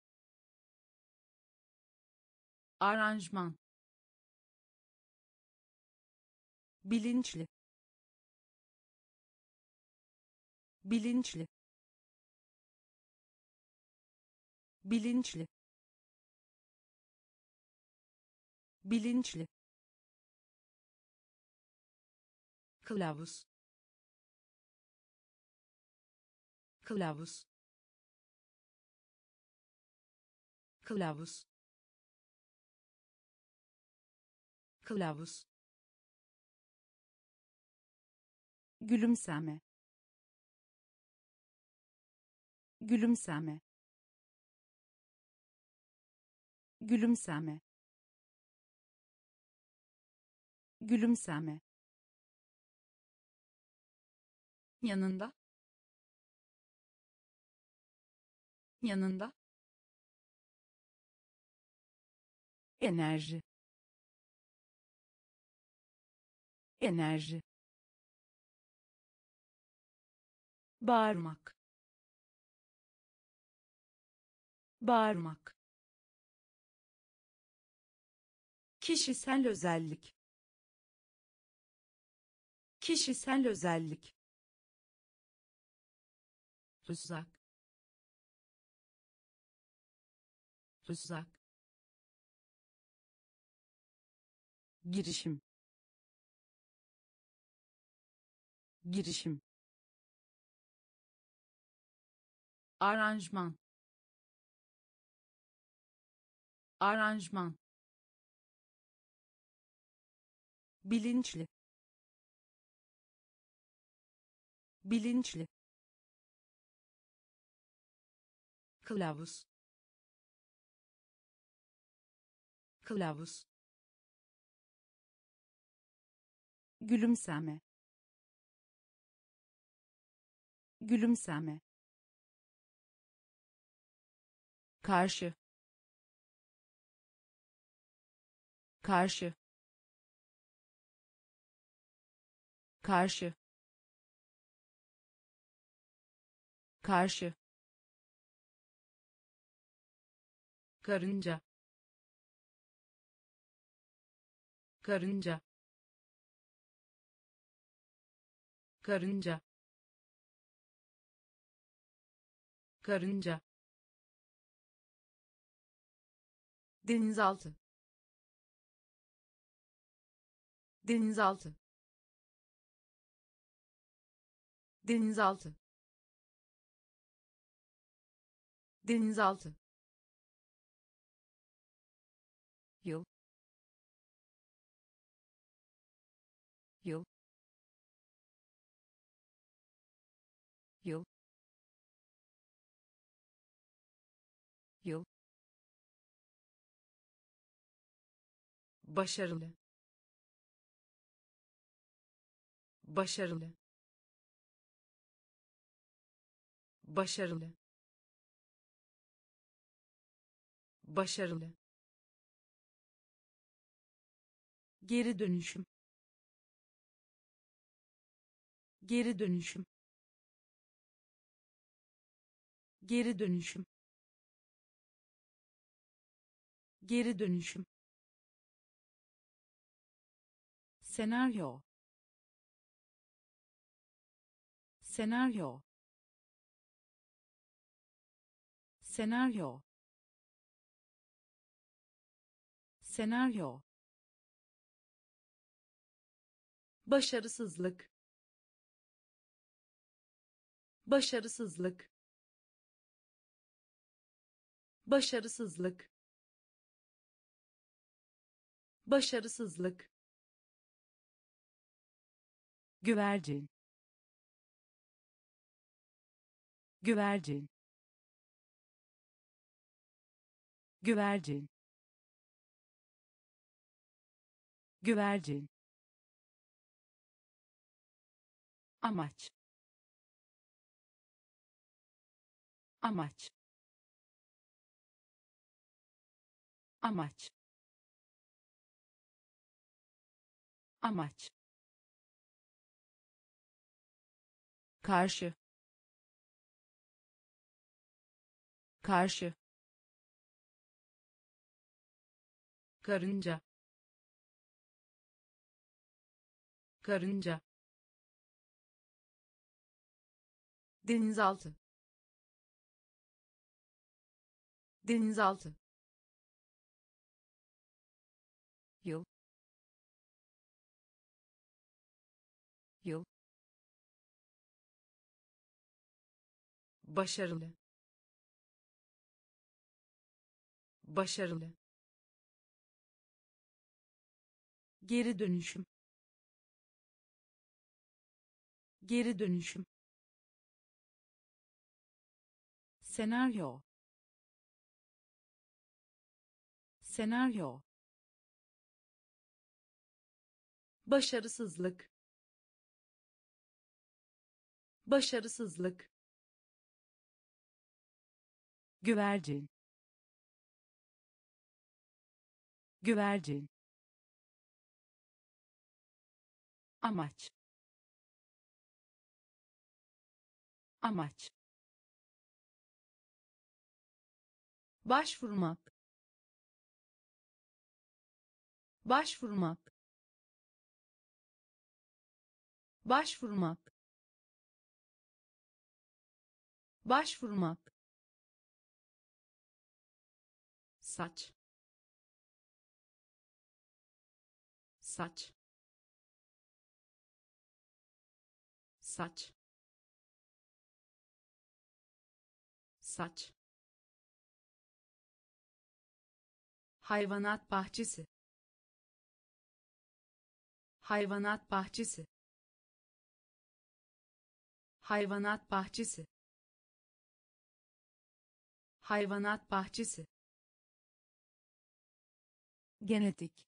aranjman, bilinçli, bilinçli, bilinçli, bilinçli, kılavuz, kılavuz, kılavuz, kılavuz, gülümseme, gülümseme, gülümseme, gülümseme, yanında, yanında, enerji, enerji, bağırmak, bağırmak, kişisel özellik, kişisel özellik, rızak, rızak, girişim, girişim, aranjman, aranjman, bilinçli, bilinçli, kılavuz, kılavuz, gülümseme, gülümseme, karşı karşı karşı karşı karınca karınca karınca karınca denizaltı denizaltı denizaltı denizaltı yıl yıl yıl yıl başarılı başarılı başarılı başarılı Geri dönüşüm. Geri dönüşüm. Geri dönüşüm. Geri dönüşüm. Senaryo. Senaryo. Senaryo. Senaryo. Başarısızlık. Başarısızlık. Başarısızlık. Başarısızlık. güvercin güvercin güvercin güvercin amaç amaç amaç amaç karşı karşı karınca karınca denizaltı denizaltı yıl yıl başarılı başarılı Geri dönüşüm. Geri dönüşüm. Senaryo. Senaryo. Başarısızlık. Başarısızlık. güvercin güvercin amaç amaç Başvurmak. Başvurmak. Başvurmak. Başvurmak. Saç. Saç. Saç. Saç. Hayvanat bahçesi. Hayvanat bahçesi. Hayvanat bahçesi. Hayvanat bahçesi. genetik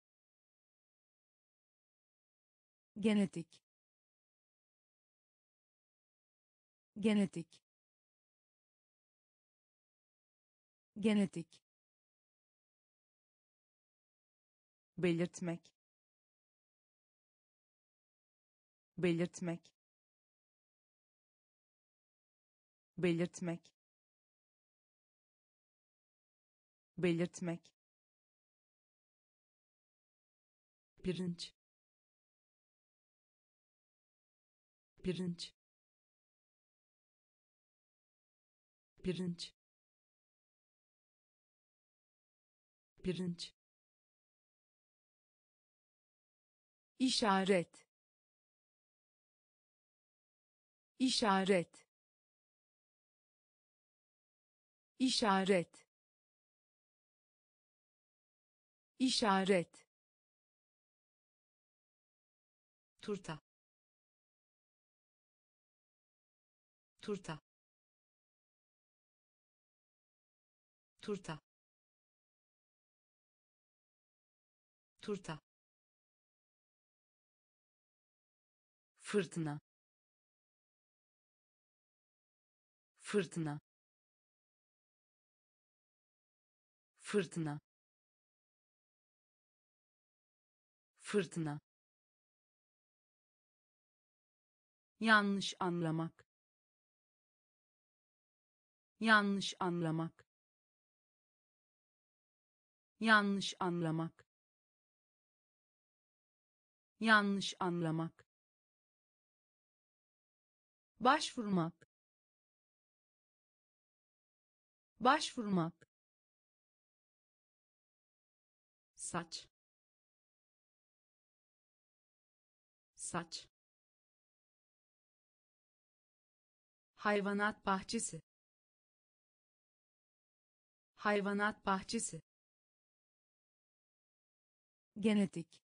genetik genetik genetik, belirtmek, belirtmek, belirtmek, belirtmek, pirinç, pirinç, pirinç, pirinç, işaret, işaret, işaret, işaret, turta, turta, turta, turta, fırtına, fırtına, fırtına, fırtına, yanlış anlamak, yanlış anlamak, yanlış anlamak, yanlış anlamak, başvurmak, başvurmak, saç, saç, hayvanat bahçesi, hayvanat bahçesi, genetik,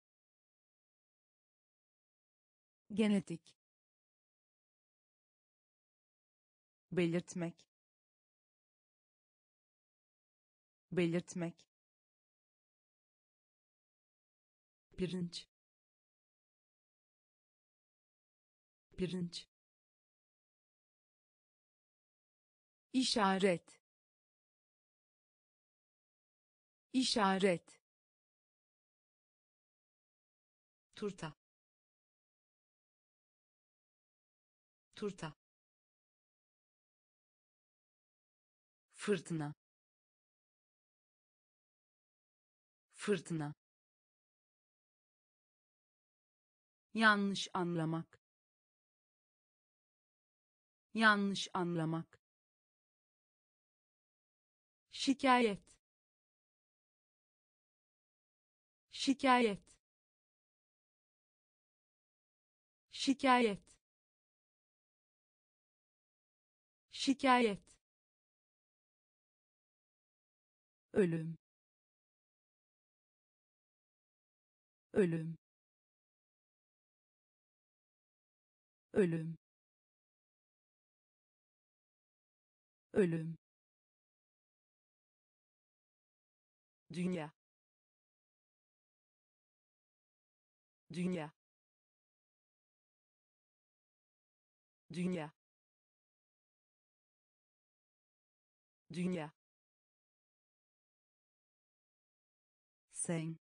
genetik, belirtmek, belirtmek, pirinç, pirinç, işaret, işaret, turta, turta, fırtına, fırtına, yanlış anlamak, yanlış anlamak, şikayet, şikayet, şikayet, şikayet, ölüm, ölüm, ölüm, ölüm, dünya, dünya, dünya, dünya, sen,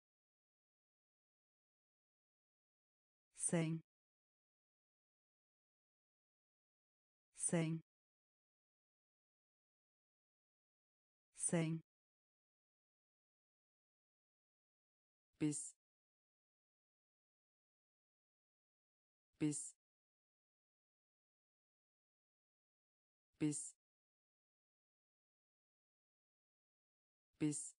sen, sen, sen, biz, biz, biz, biz,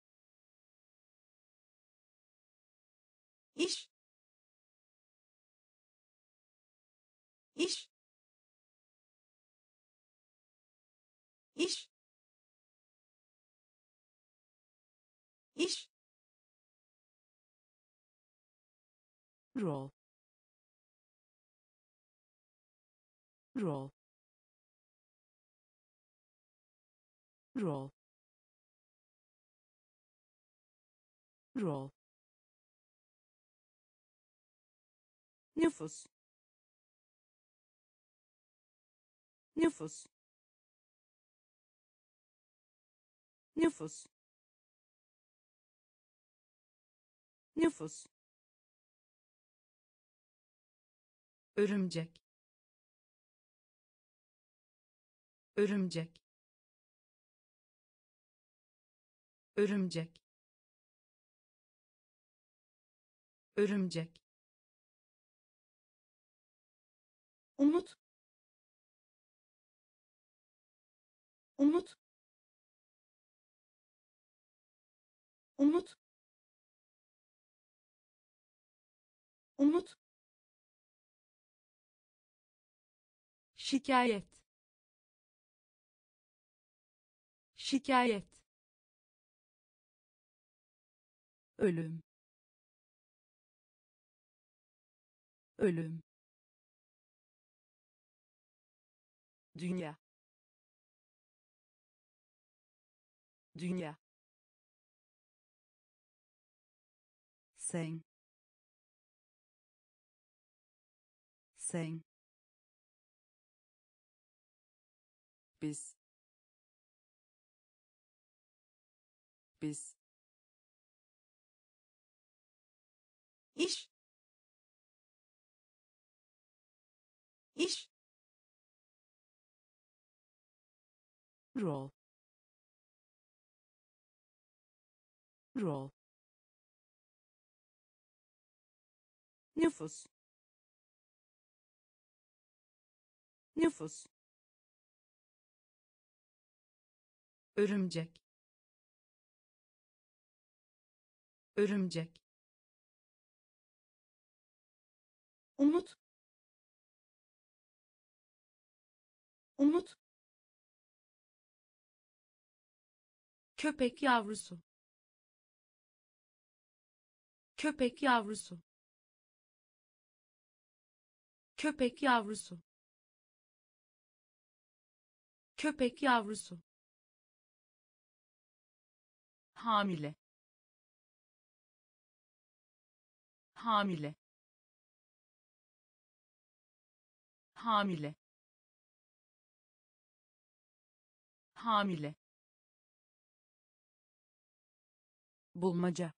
iş, iş, iş, iş, rol, rol, rol, rol, nüfus, nüfus, nüfus nüfus örümcek örümcek örümcek örümcek umut umut umut umut şikayet şikayet ölüm ölüm dünya dünya sen sen biz biz iş iş rol rol nüfus nüfus örümcek örümcek umut umut köpek yavrusu köpek yavrusu köpek yavrusu köpek yavrusu hamile hamile hamile hamile bulmaca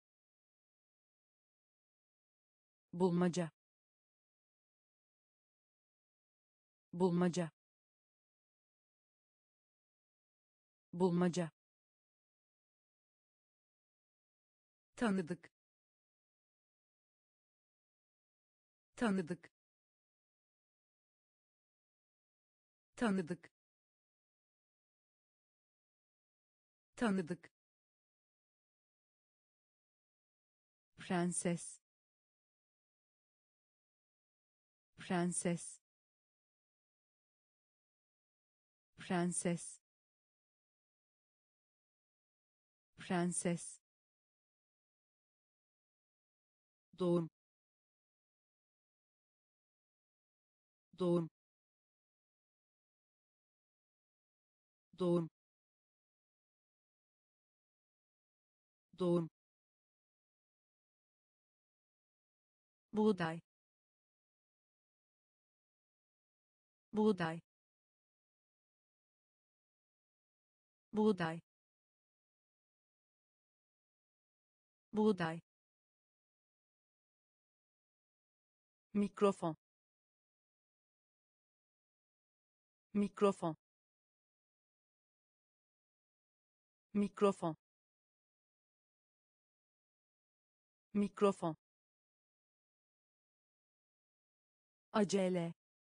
bulmaca bulmaca bulmaca tanıdık tanıdık tanıdık tanıdık prenses prenses prenses prenses doğum doğum doğum doğum buğday buğday buğday buğday mikrofon mikrofon mikrofon mikrofon acele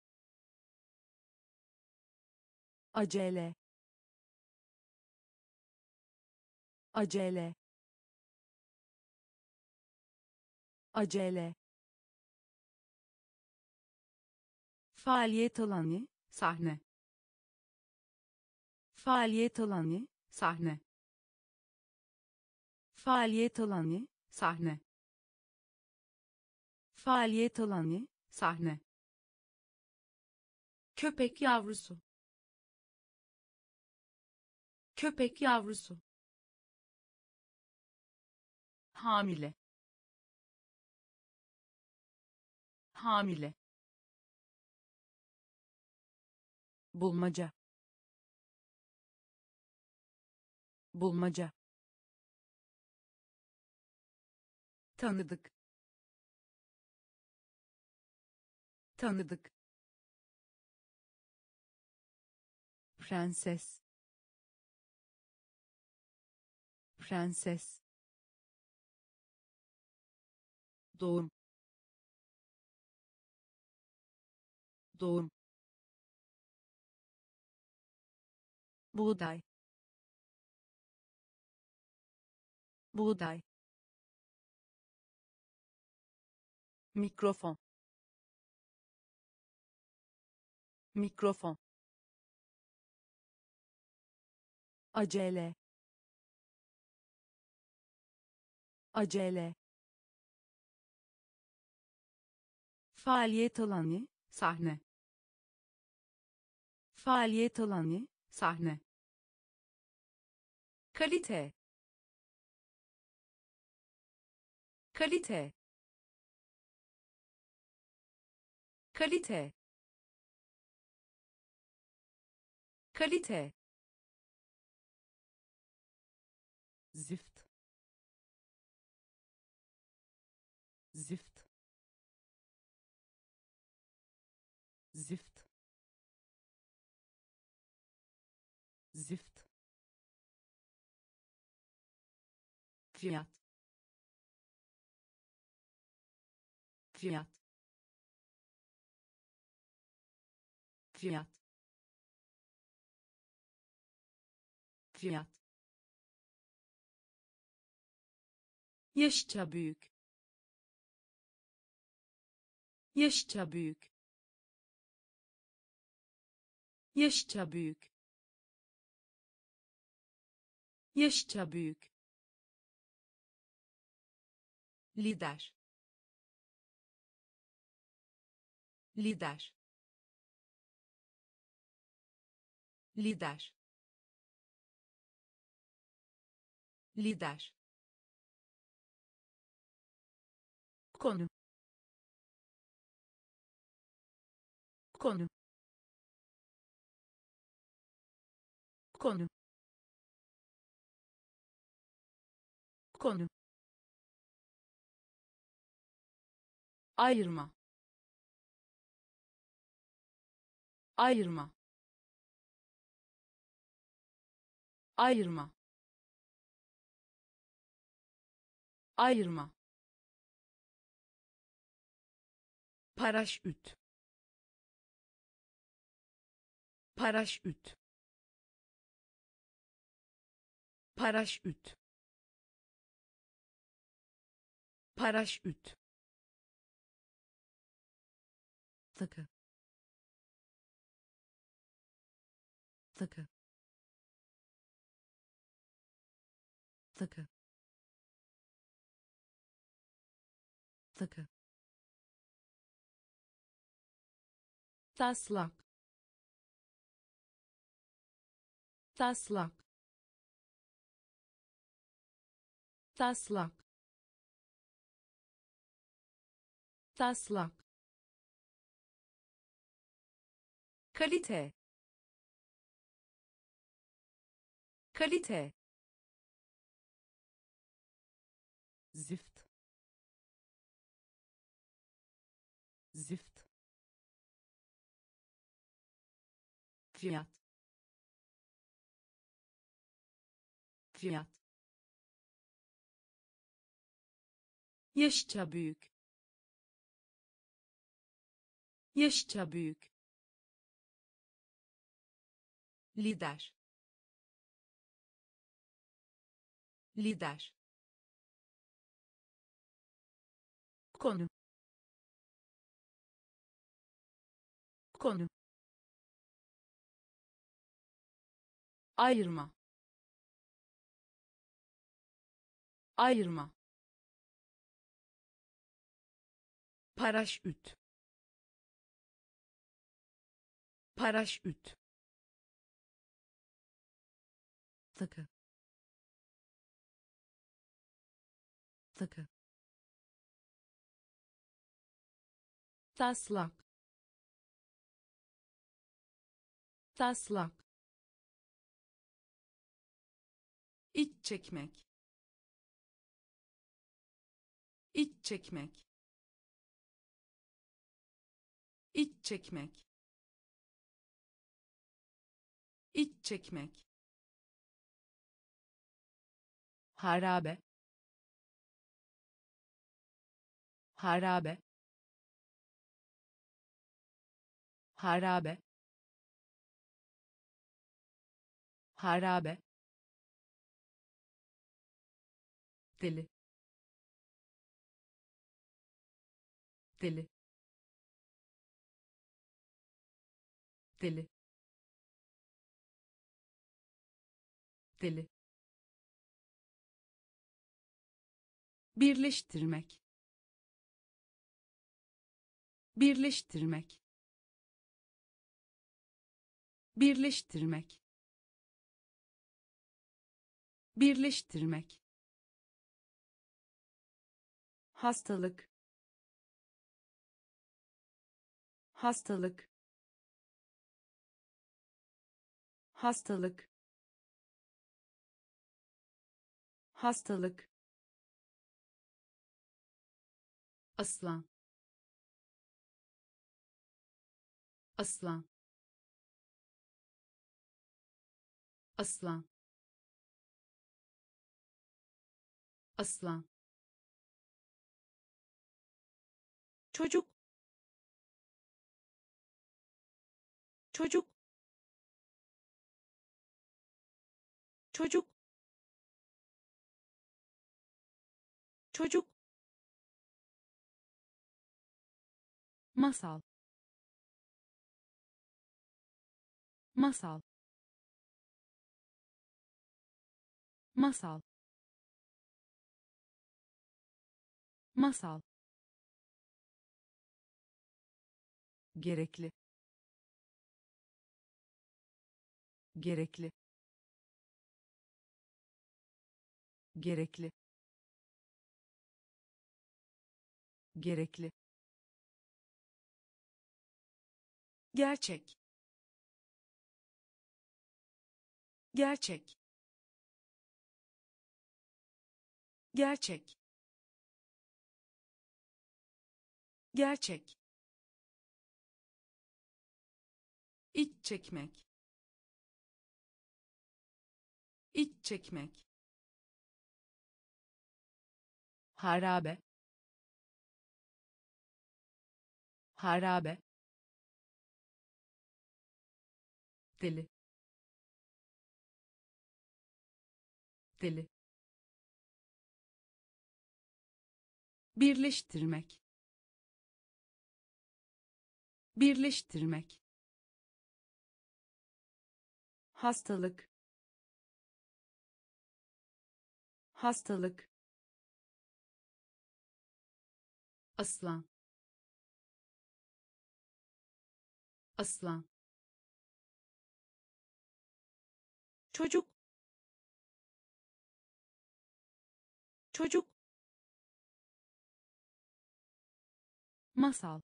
acele acele acele faaliyet alanı sahne faaliyet alanı sahne faaliyet alanı sahne faaliyet alanı sahne köpek yavrusu köpek yavrusu hamile hamile bulmaca bulmaca, tanıdık, tanıdık, prenses, prenses, doğum, doğum, buğday, buğday, mikrofon, mikrofon, acele, acele, faaliyet alanı, sahne, faaliyet alanı, sahne, kalite, kalite, kalite, kalite, zift, zift, zift, zift, fiyat, fiyat, fiyat, fiyat, yaşça büyük, yaşça büyük, yaşça büyük, yaşça büyük, lider, lider, lider, lider, konu, konu, konu, konu, ayırma, ayırma, ayırma, ayırma, paraşüt, paraşüt, paraşüt, paraşüt, takı, takı, takı, takı, taslak, taslak, taslak, taslak, kalite, kalite, zift, zift, fiyat, fiyat, yaşça büyük, yaşça büyük, lider, lider, konu, konu, ayırma, ayırma, paraşüt, paraşüt, takı, takı, taslak, taslak, iç çekmek, iç çekmek, iç çekmek, iç çekmek, harabe, harabe, harabe, harabe, deli, deli, deli, deli, birleştirmek, birleştirmek, birleştirmek, birleştirmek, hastalık, hastalık, hastalık, hastalık, aslan, aslan, aslan, aslan, çocuk, çocuk, çocuk, çocuk, masal, masal, masal, masal, gerekli, gerekli, gerekli, gerekli, gerçek, gerçek, gerçek, gerçek, iç çekmek, iç çekmek, harabe, harabe, deli, deli, birleştirmek, birleştirmek, hastalık, hastalık, aslan, aslan, çocuk, çocuk, masal,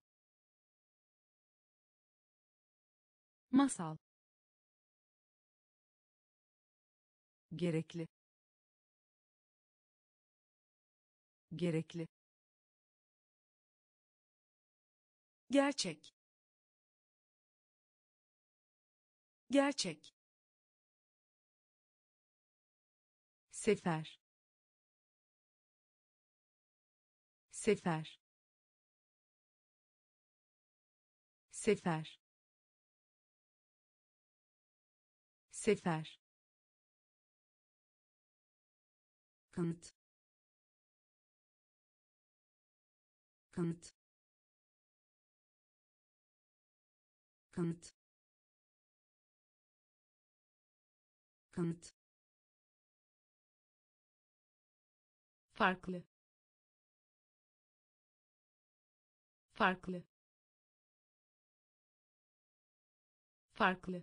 masal, gerekli, gerekli, gerçek, gerçek, sefer, sefer, sefer, sefer, kanıt, kanıt, kanıt, kanıt, farklı, farklı, farklı,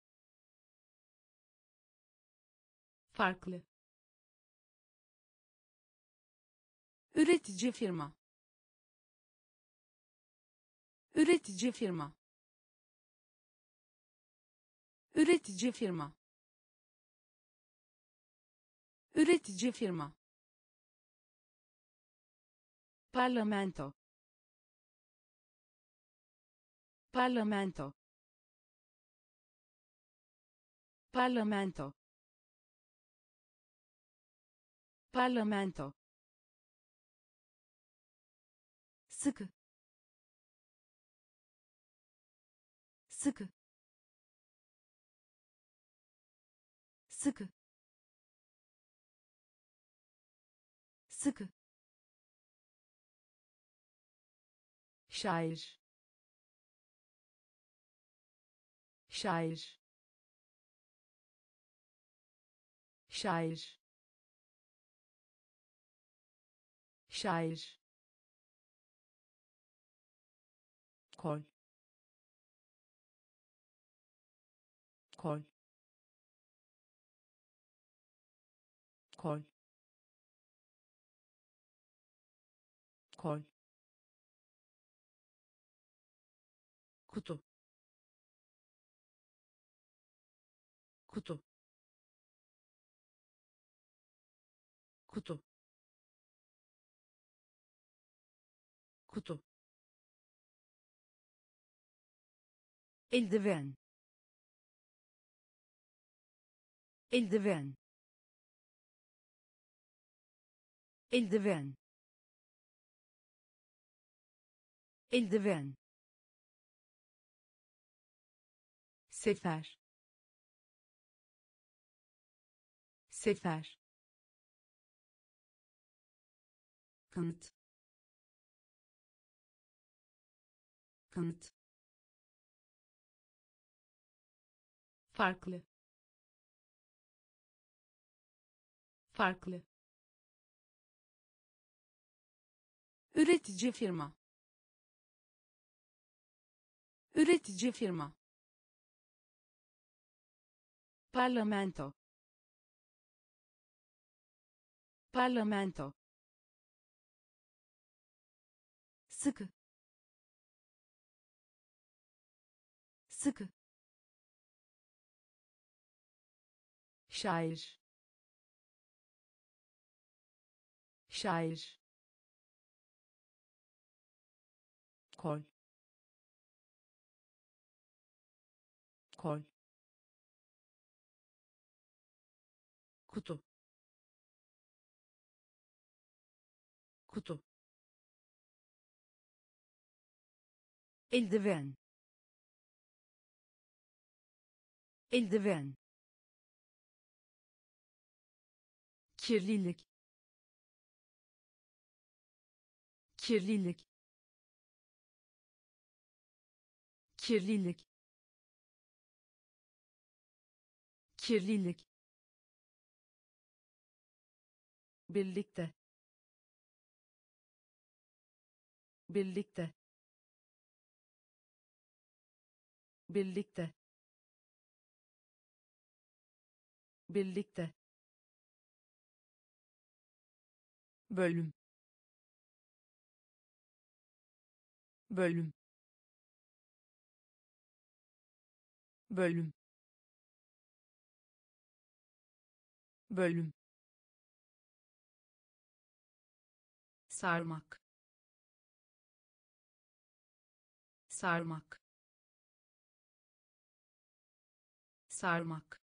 farklı, üretici firma, üretici firma, üretici firma, Üretici firma. Parlamento. Parlamento. Parlamento. Parlamento. sıkı sıkı sıkı sıkı Şair. Şair. Şair. Şair. Kol. Kol. Kol. Kol. Kutu. Kutu. Kutu. Kutu. eldiven eldiven eldiven eldiven Sefer. Sefer. kanıt kanıt Farklı. Farklı. Üretici firma. Üretici firma. Parlamento. Parlamento. sıkı sıkı Şair. Şair. Kol. Kol. Kutu. Kutu. eldiven eldiven Kirlilik. Kirlilik. Kirlilik. Kirlilik. Birlikte. Birlikte. Birlikte. Birlikte. Bölüm. Bölüm. Bölüm. Bölüm. Sarmak. Sarmak. Sarmak.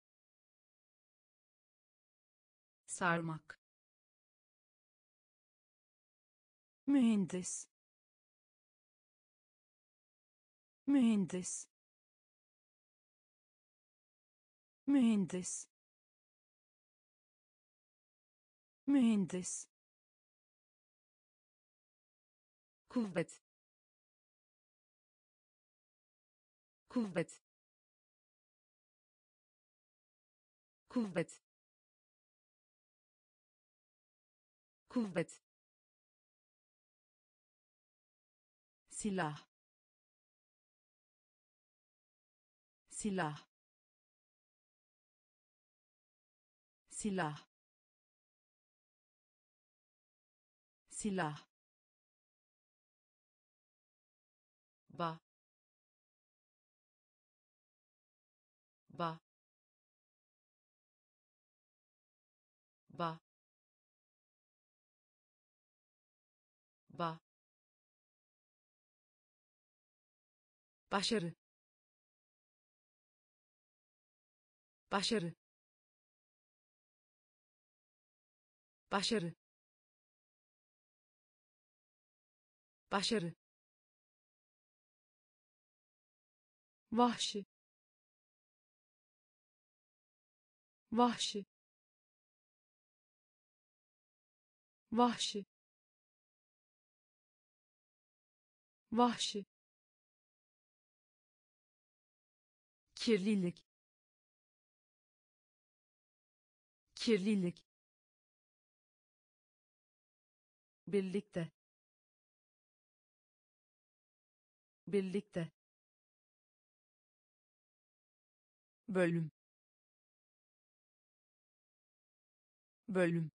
Sarmak. mühendis mühendis mühendis mühendis Kuvvet. Kuvvet. Kuvvet. Kuvvet. Silah. Silah. Silah. Silah. Ba. Ba. ba ba başarı başarı başarı başarı vahşi vahşi vahşi vahşi kirlilik kirlilik birlikte birlikte bölüm bölüm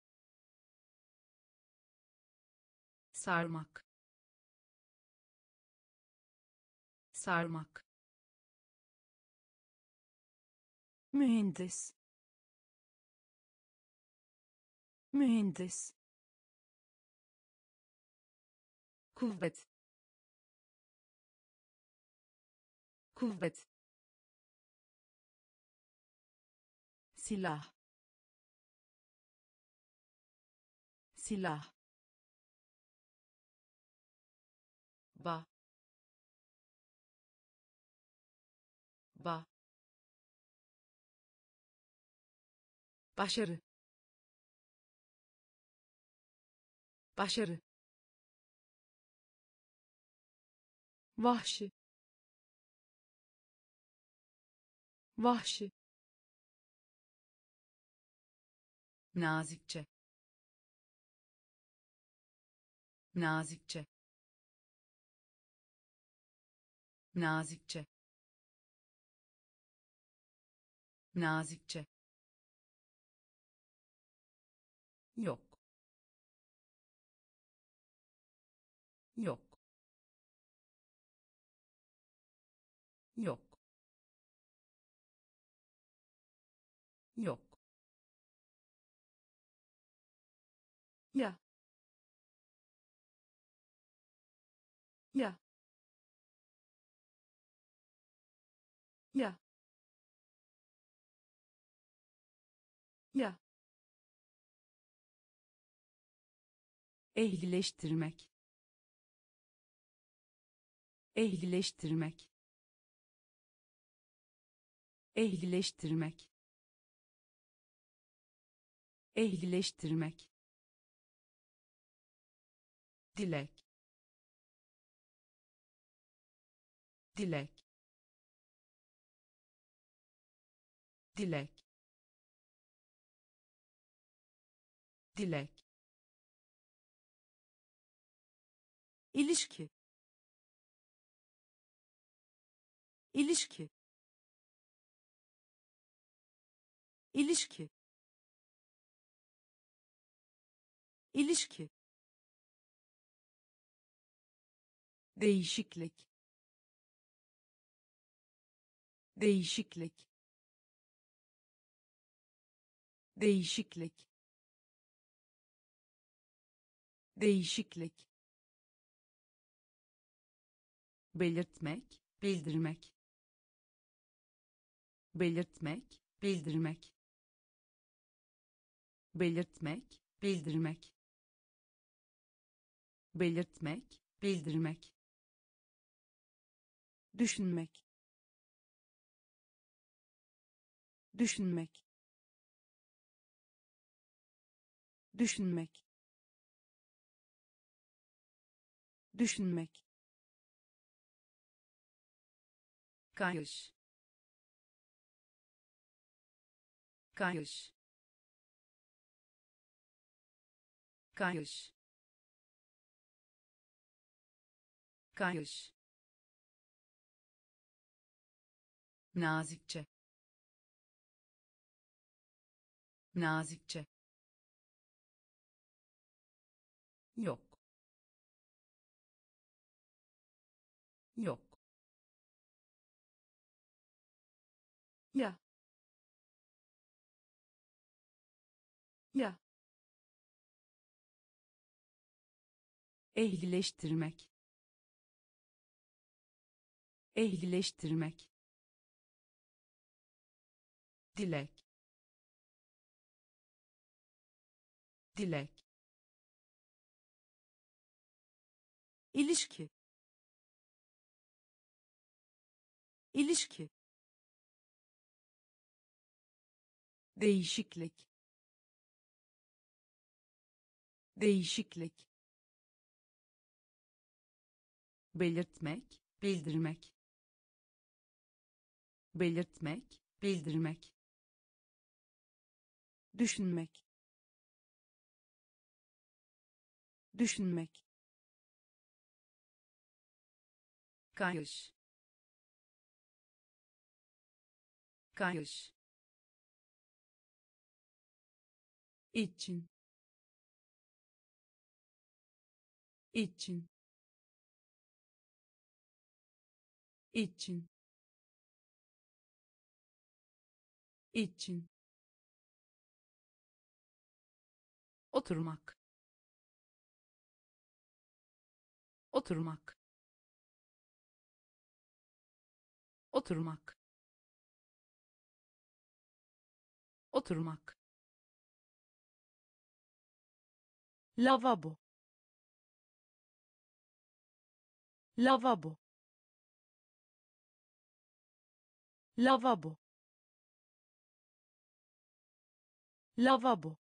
sarmak sarmak mühendis mühendis kuvvet kuvvet silah silah ba ba başarı başarı vahşi vahşi nazikçe nazikçe nazikçe nazikçe yok yok yok yok ya ya ya ya ehlileştirmek ehlileştirmek ehlileştirmek ehlileştirmek dilek dilek dilek dilek ilişki ilişki ilişki ilişki değişiklik değişiklik değişiklik değişiklik belirtmek bildirmek belirtmek bildirmek belirtmek bildirmek belirtmek bildirmek düşünmek düşünmek düşünmek düşünmek kayış kayış kayış kayış nazikçe nazikçe yok yok ya ya, ehlileştirmek, ehlileştirmek, dilek, dilek, ilişki, ilişki, değişiklik, değişiklik, belirtmek, bildirmek, belirtmek, bildirmek, düşünmek, düşünmek, kayış, kayış, için, için, için, için, oturmak, oturmak, oturmak, oturmak, lavabo, lavabo, lavabo, lavabo,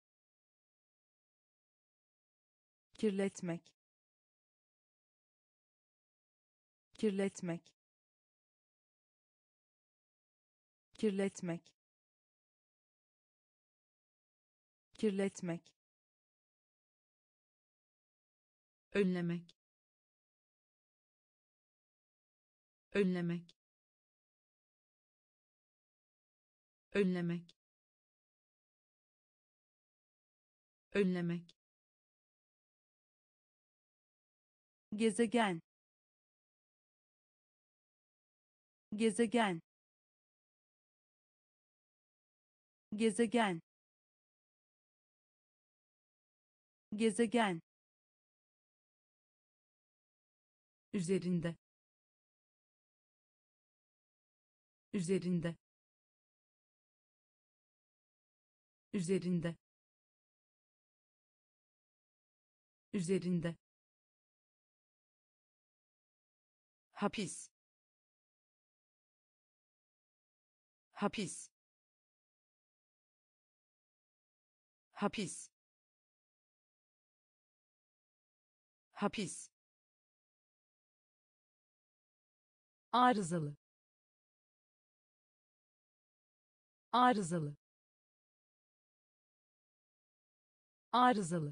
kirletmek, kirletmek, kirletmek, kirletmek, önlemek, önlemek, önlemek, önlemek, gezegen, gezegen, gezegen, gezegen, üzerinde, üzerinde, üzerinde, üzerinde, hapis, hapis, hapis, hapis, arızalı, arızalı, arızalı,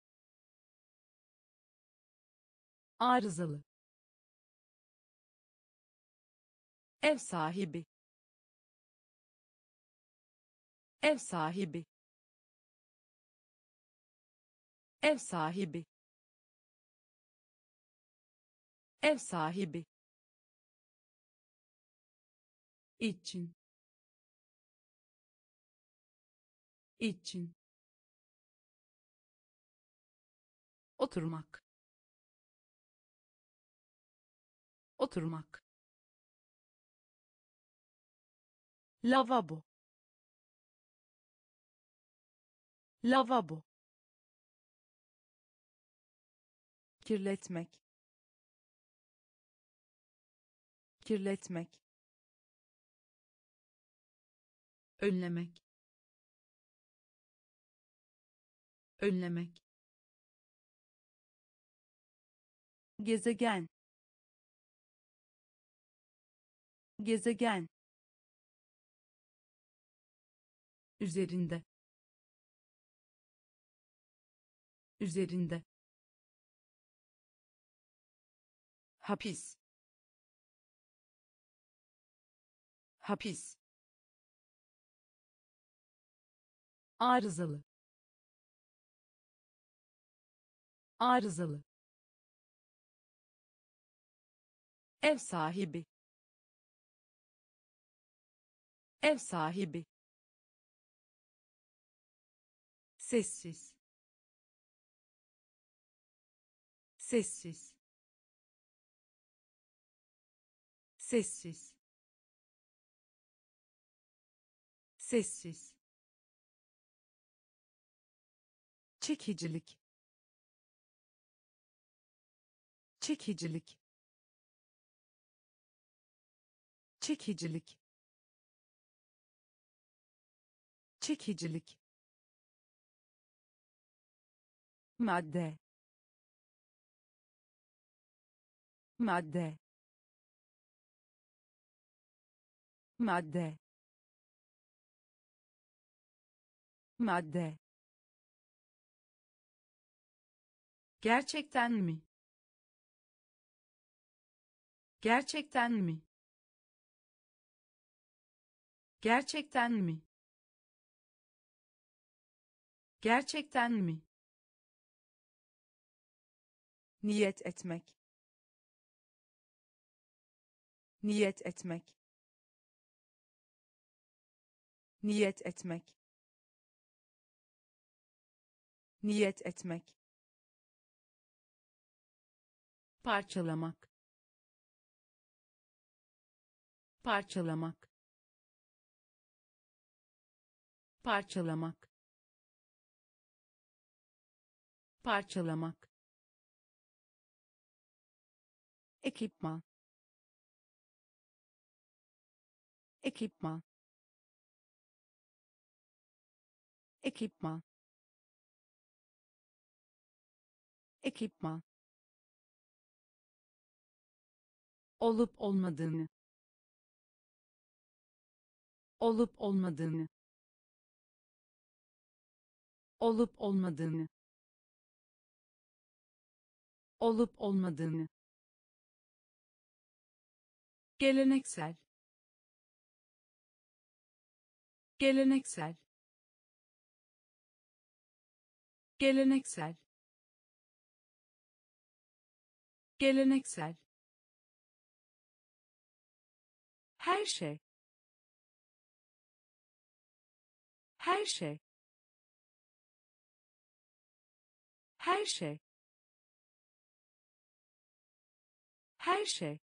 arızalı, ev sahibi, ev sahibi, ev sahibi, ev sahibi, için, için, oturmak, oturmak, lavabo, lavabo, kirletmek, kirletmek, önlemek, önlemek, gezegen, gezegen, üzerinde, üzerinde, hapis, hapis, arızalı, arızalı, ev sahibi, ev sahibi, sessiz, sessiz, sessiz, sessiz, çekicilik, çekicilik, çekicilik, çekicilik, madde, madde, madde, madde, gerçekten mi, gerçekten mi, gerçekten mi, gerçekten mi, niyet etmek, niyet etmek, niyet etmek, niyet etmek, parçalamak, parçalamak, parçalamak, parçalamak, ekipman, ekipman, ekipman, ekipman, olup olmadığını, olup olmadığını, olup olmadığını, olup olmadığını, geleneksel, geleneksel, geleneksel, geleneksel, her şey, her şey, her şey, her şey,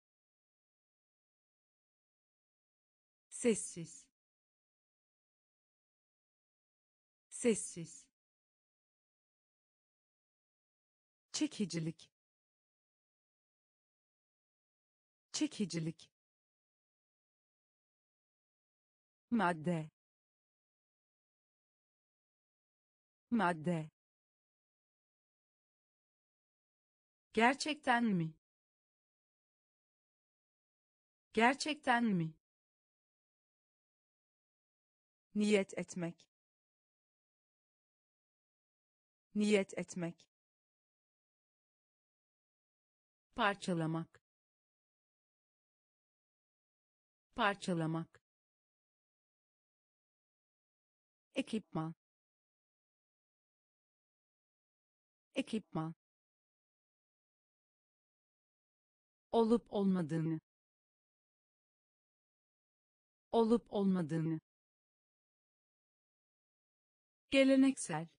sessiz, sessiz, çekicilik, çekicilik, madde, madde, gerçekten mi, gerçekten mi, niyet etmek, niyet etmek, parçalamak, parçalamak, ekipman, ekipman, olup olmadığını, olup olmadığını, geleneksel,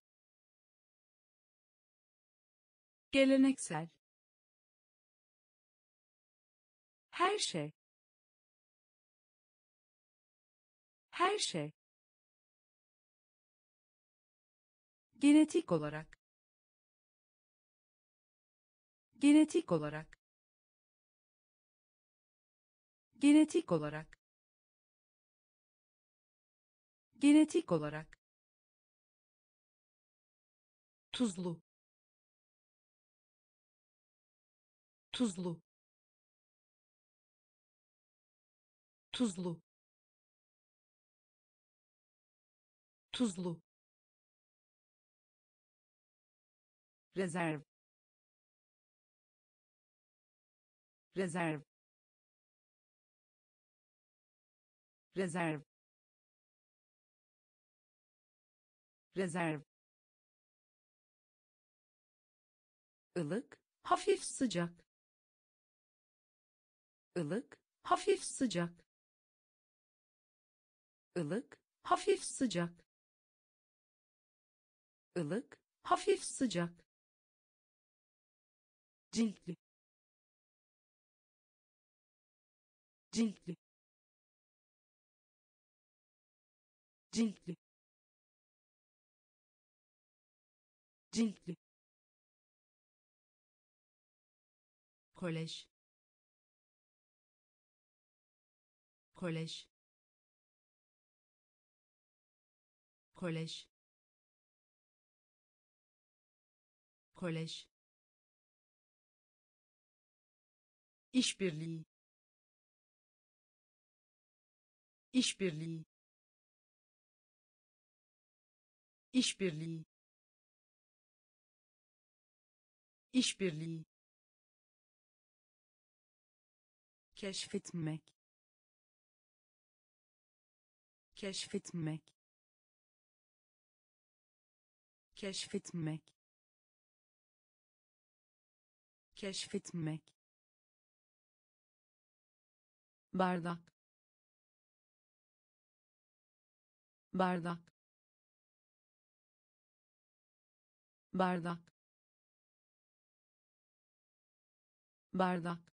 geleneksel, her şey, her şey, genetik olarak, genetik olarak, genetik olarak, genetik olarak, tuzlu, tuzlu, tuzlu, tuzlu, rezerv, rezerv, rezerv, rezerv, ılık, hafif sıcak, ılık, hafif sıcak, ılık, hafif sıcak, ılık, hafif sıcak, ciltli, ciltli, ciltli, ciltli, kolej, kolej, kolej, kolej, işbirliği, işbirliği, işbirliği, işbirliği, keşfetmek, keşfetmek, keşfetmek, keşfetmek, bardak, bardak, bardak, bardak,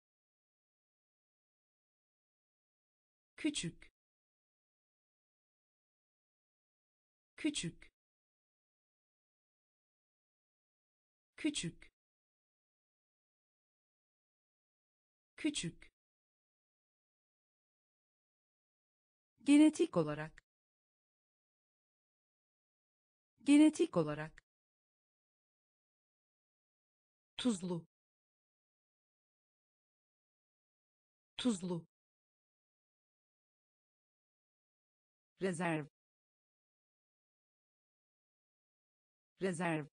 küçük, küçük, küçük, küçük, genetik olarak, genetik olarak, tuzlu, tuzlu, rezerv, rezerv,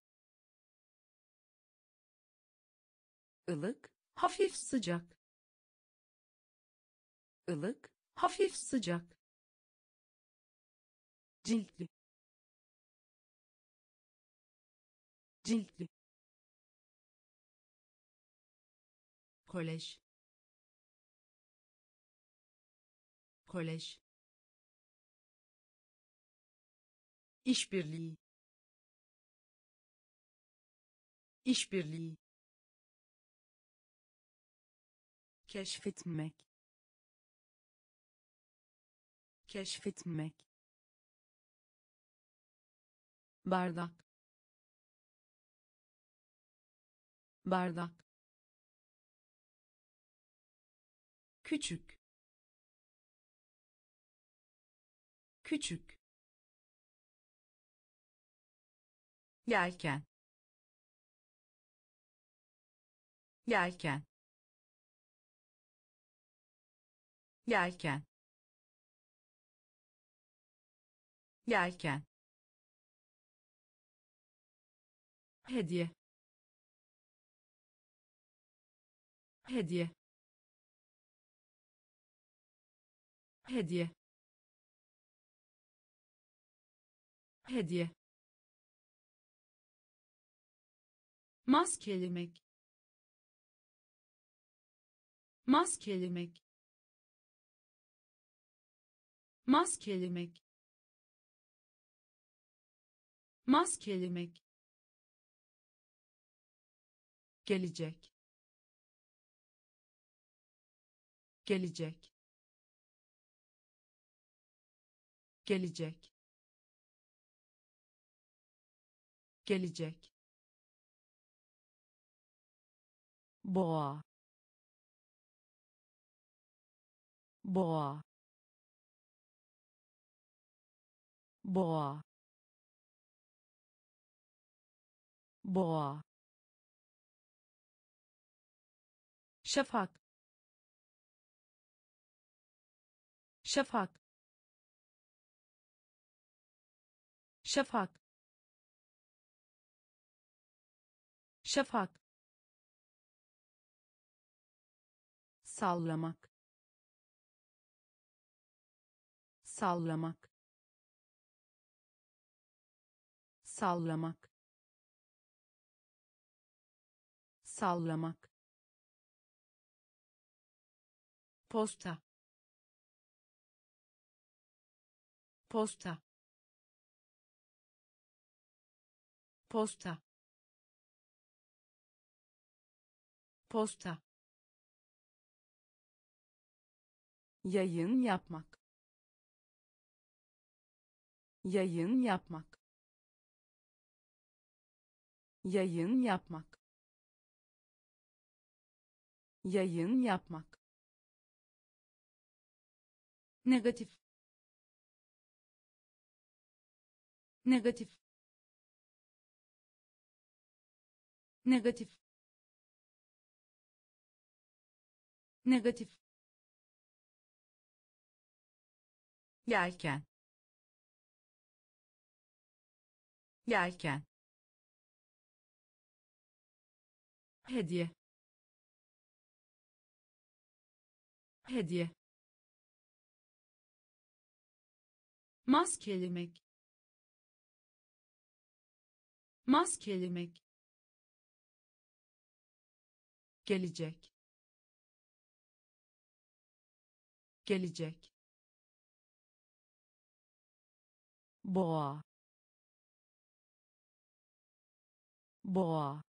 ılık, hafif sıcak, ılık, hafif sıcak, ciltli, ciltli, kolej, kolej, işbirliği, işbirliği, keşfetmek, keşfetmek, bardak, bardak, küçük, küçük, yelken, yelken, yelken, yelken, hediye, hediye, hediye, hediye, maskelemek, maskelemek, maskelemek, maskelemek, gelecek, gelecek, gelecek, gelecek, boğa, boğa, boğa, boğa, şafak, şafak, şafak, şafak, sallamak, sallamak, sallamak, sallamak, posta, posta, posta posta yayın yapmak yayın yapmak yayın yapmak yayın yapmak negatif negatif negatif negatif yelken yelken hediye hediye maskelemek maskelemek gelecek gelecek boğa boğa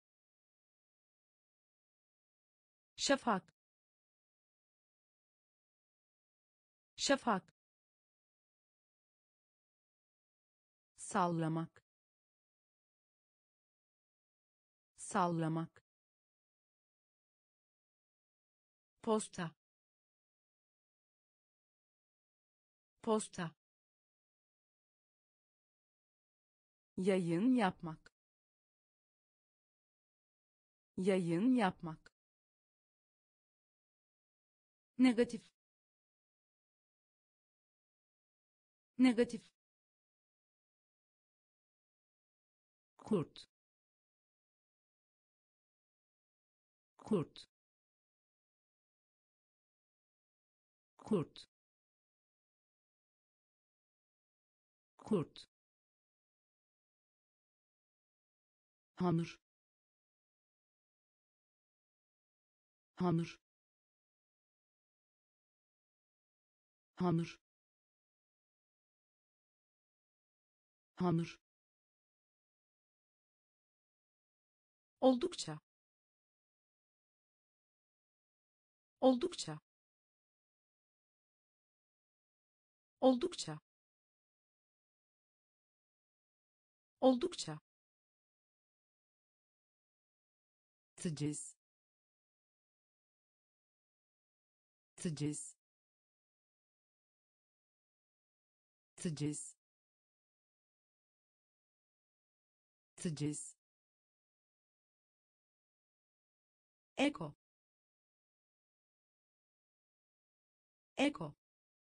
şafak şafak sallamak sallamak posta posta yayın yapmak yayın yapmak negatif negatif kurt kurt kurt kurt hamur hamur hamur hamur oldukça oldukça oldukça oldukça teciz teciz teciz teciz eko eko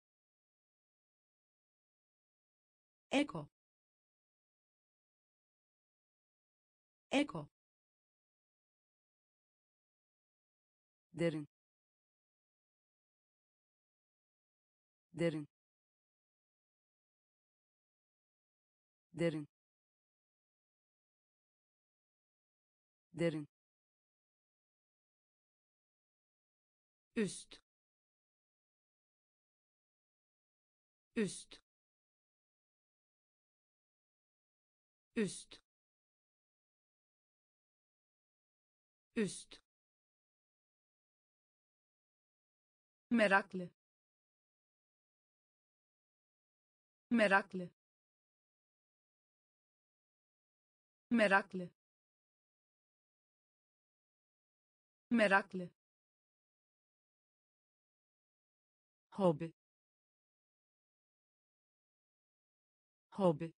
eko eko derin derin derin derin üst üst üst üst meraklı meraklı meraklı meraklı hobi hobi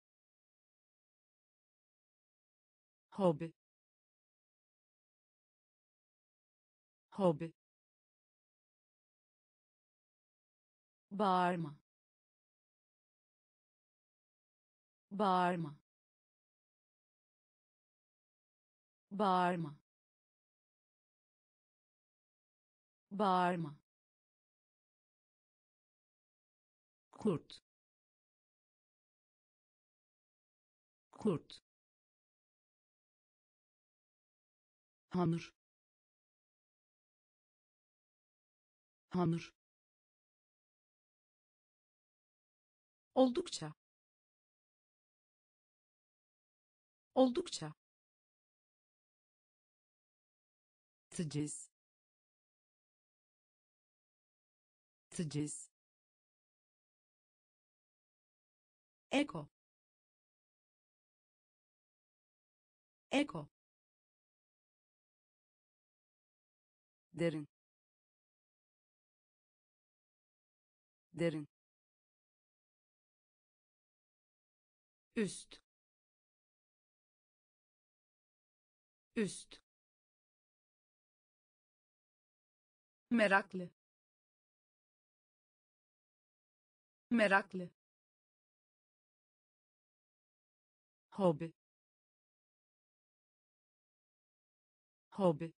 hobi hobi bağırma bağırma bağırma bağırma kurt kurt hamur hamur oldukça oldukça, teciz, teciz, eko, eko, derin, derin, üst, üst, meraklı, meraklı, hobi, hobi,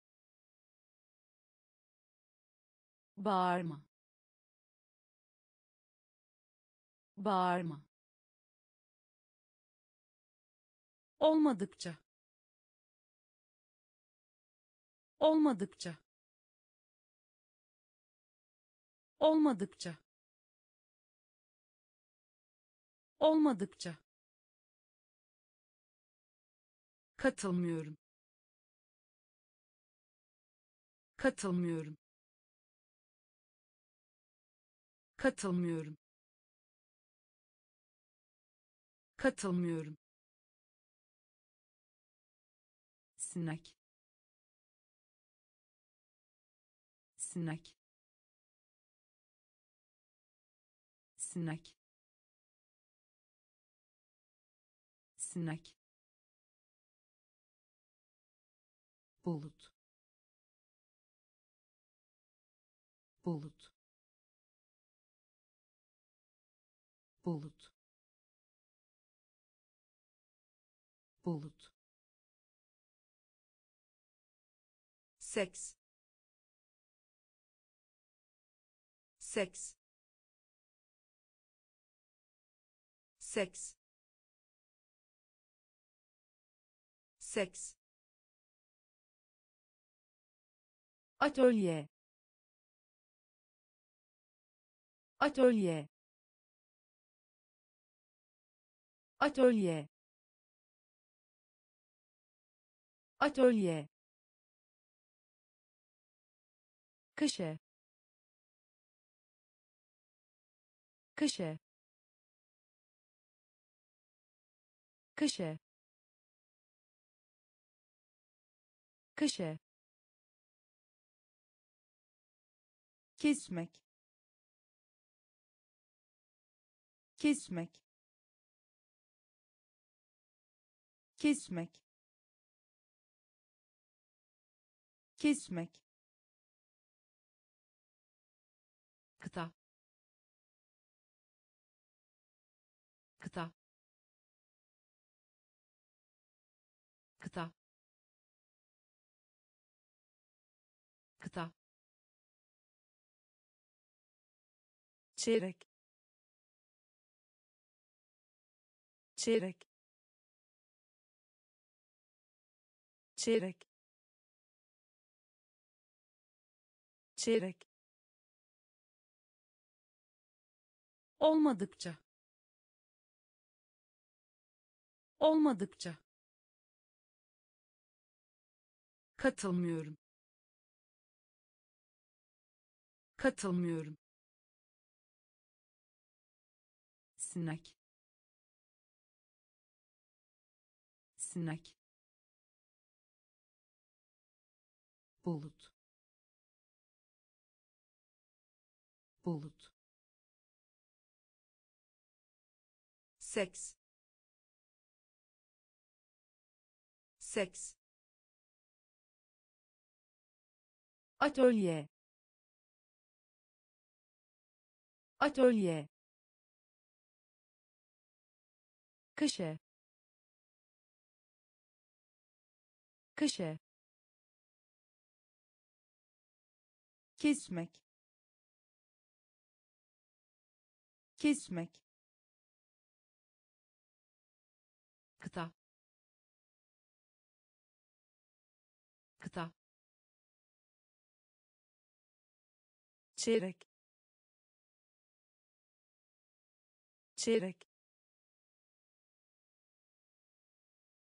bağırma, bağırma, olmadıkça, olmadıkça, olmadıkça, olmadıkça, katılmıyorum, katılmıyorum, katılmıyorum, katılmıyorum, sinek, sinek, sinek, sinek, bulut, bulut, bulut, bulut, seks, seks, seks, seks, atölye, atölye, atölye, atölye, köşe, köşe, köşe, köşe, kesmek, kesmek, kesmek, kesmek, kıta, kıta, kıta, kıta, çeyrek, çeyrek, çeyrek, çeyrek, olmadıkça, olmadıkça, katılmıyorum, katılmıyorum, sinek, sinek, bulut, bulut, seks, seks, atölye, atölye, köşe, köşe, kesmek, kesmek, kıta, kıta, çeyrek, çeyrek,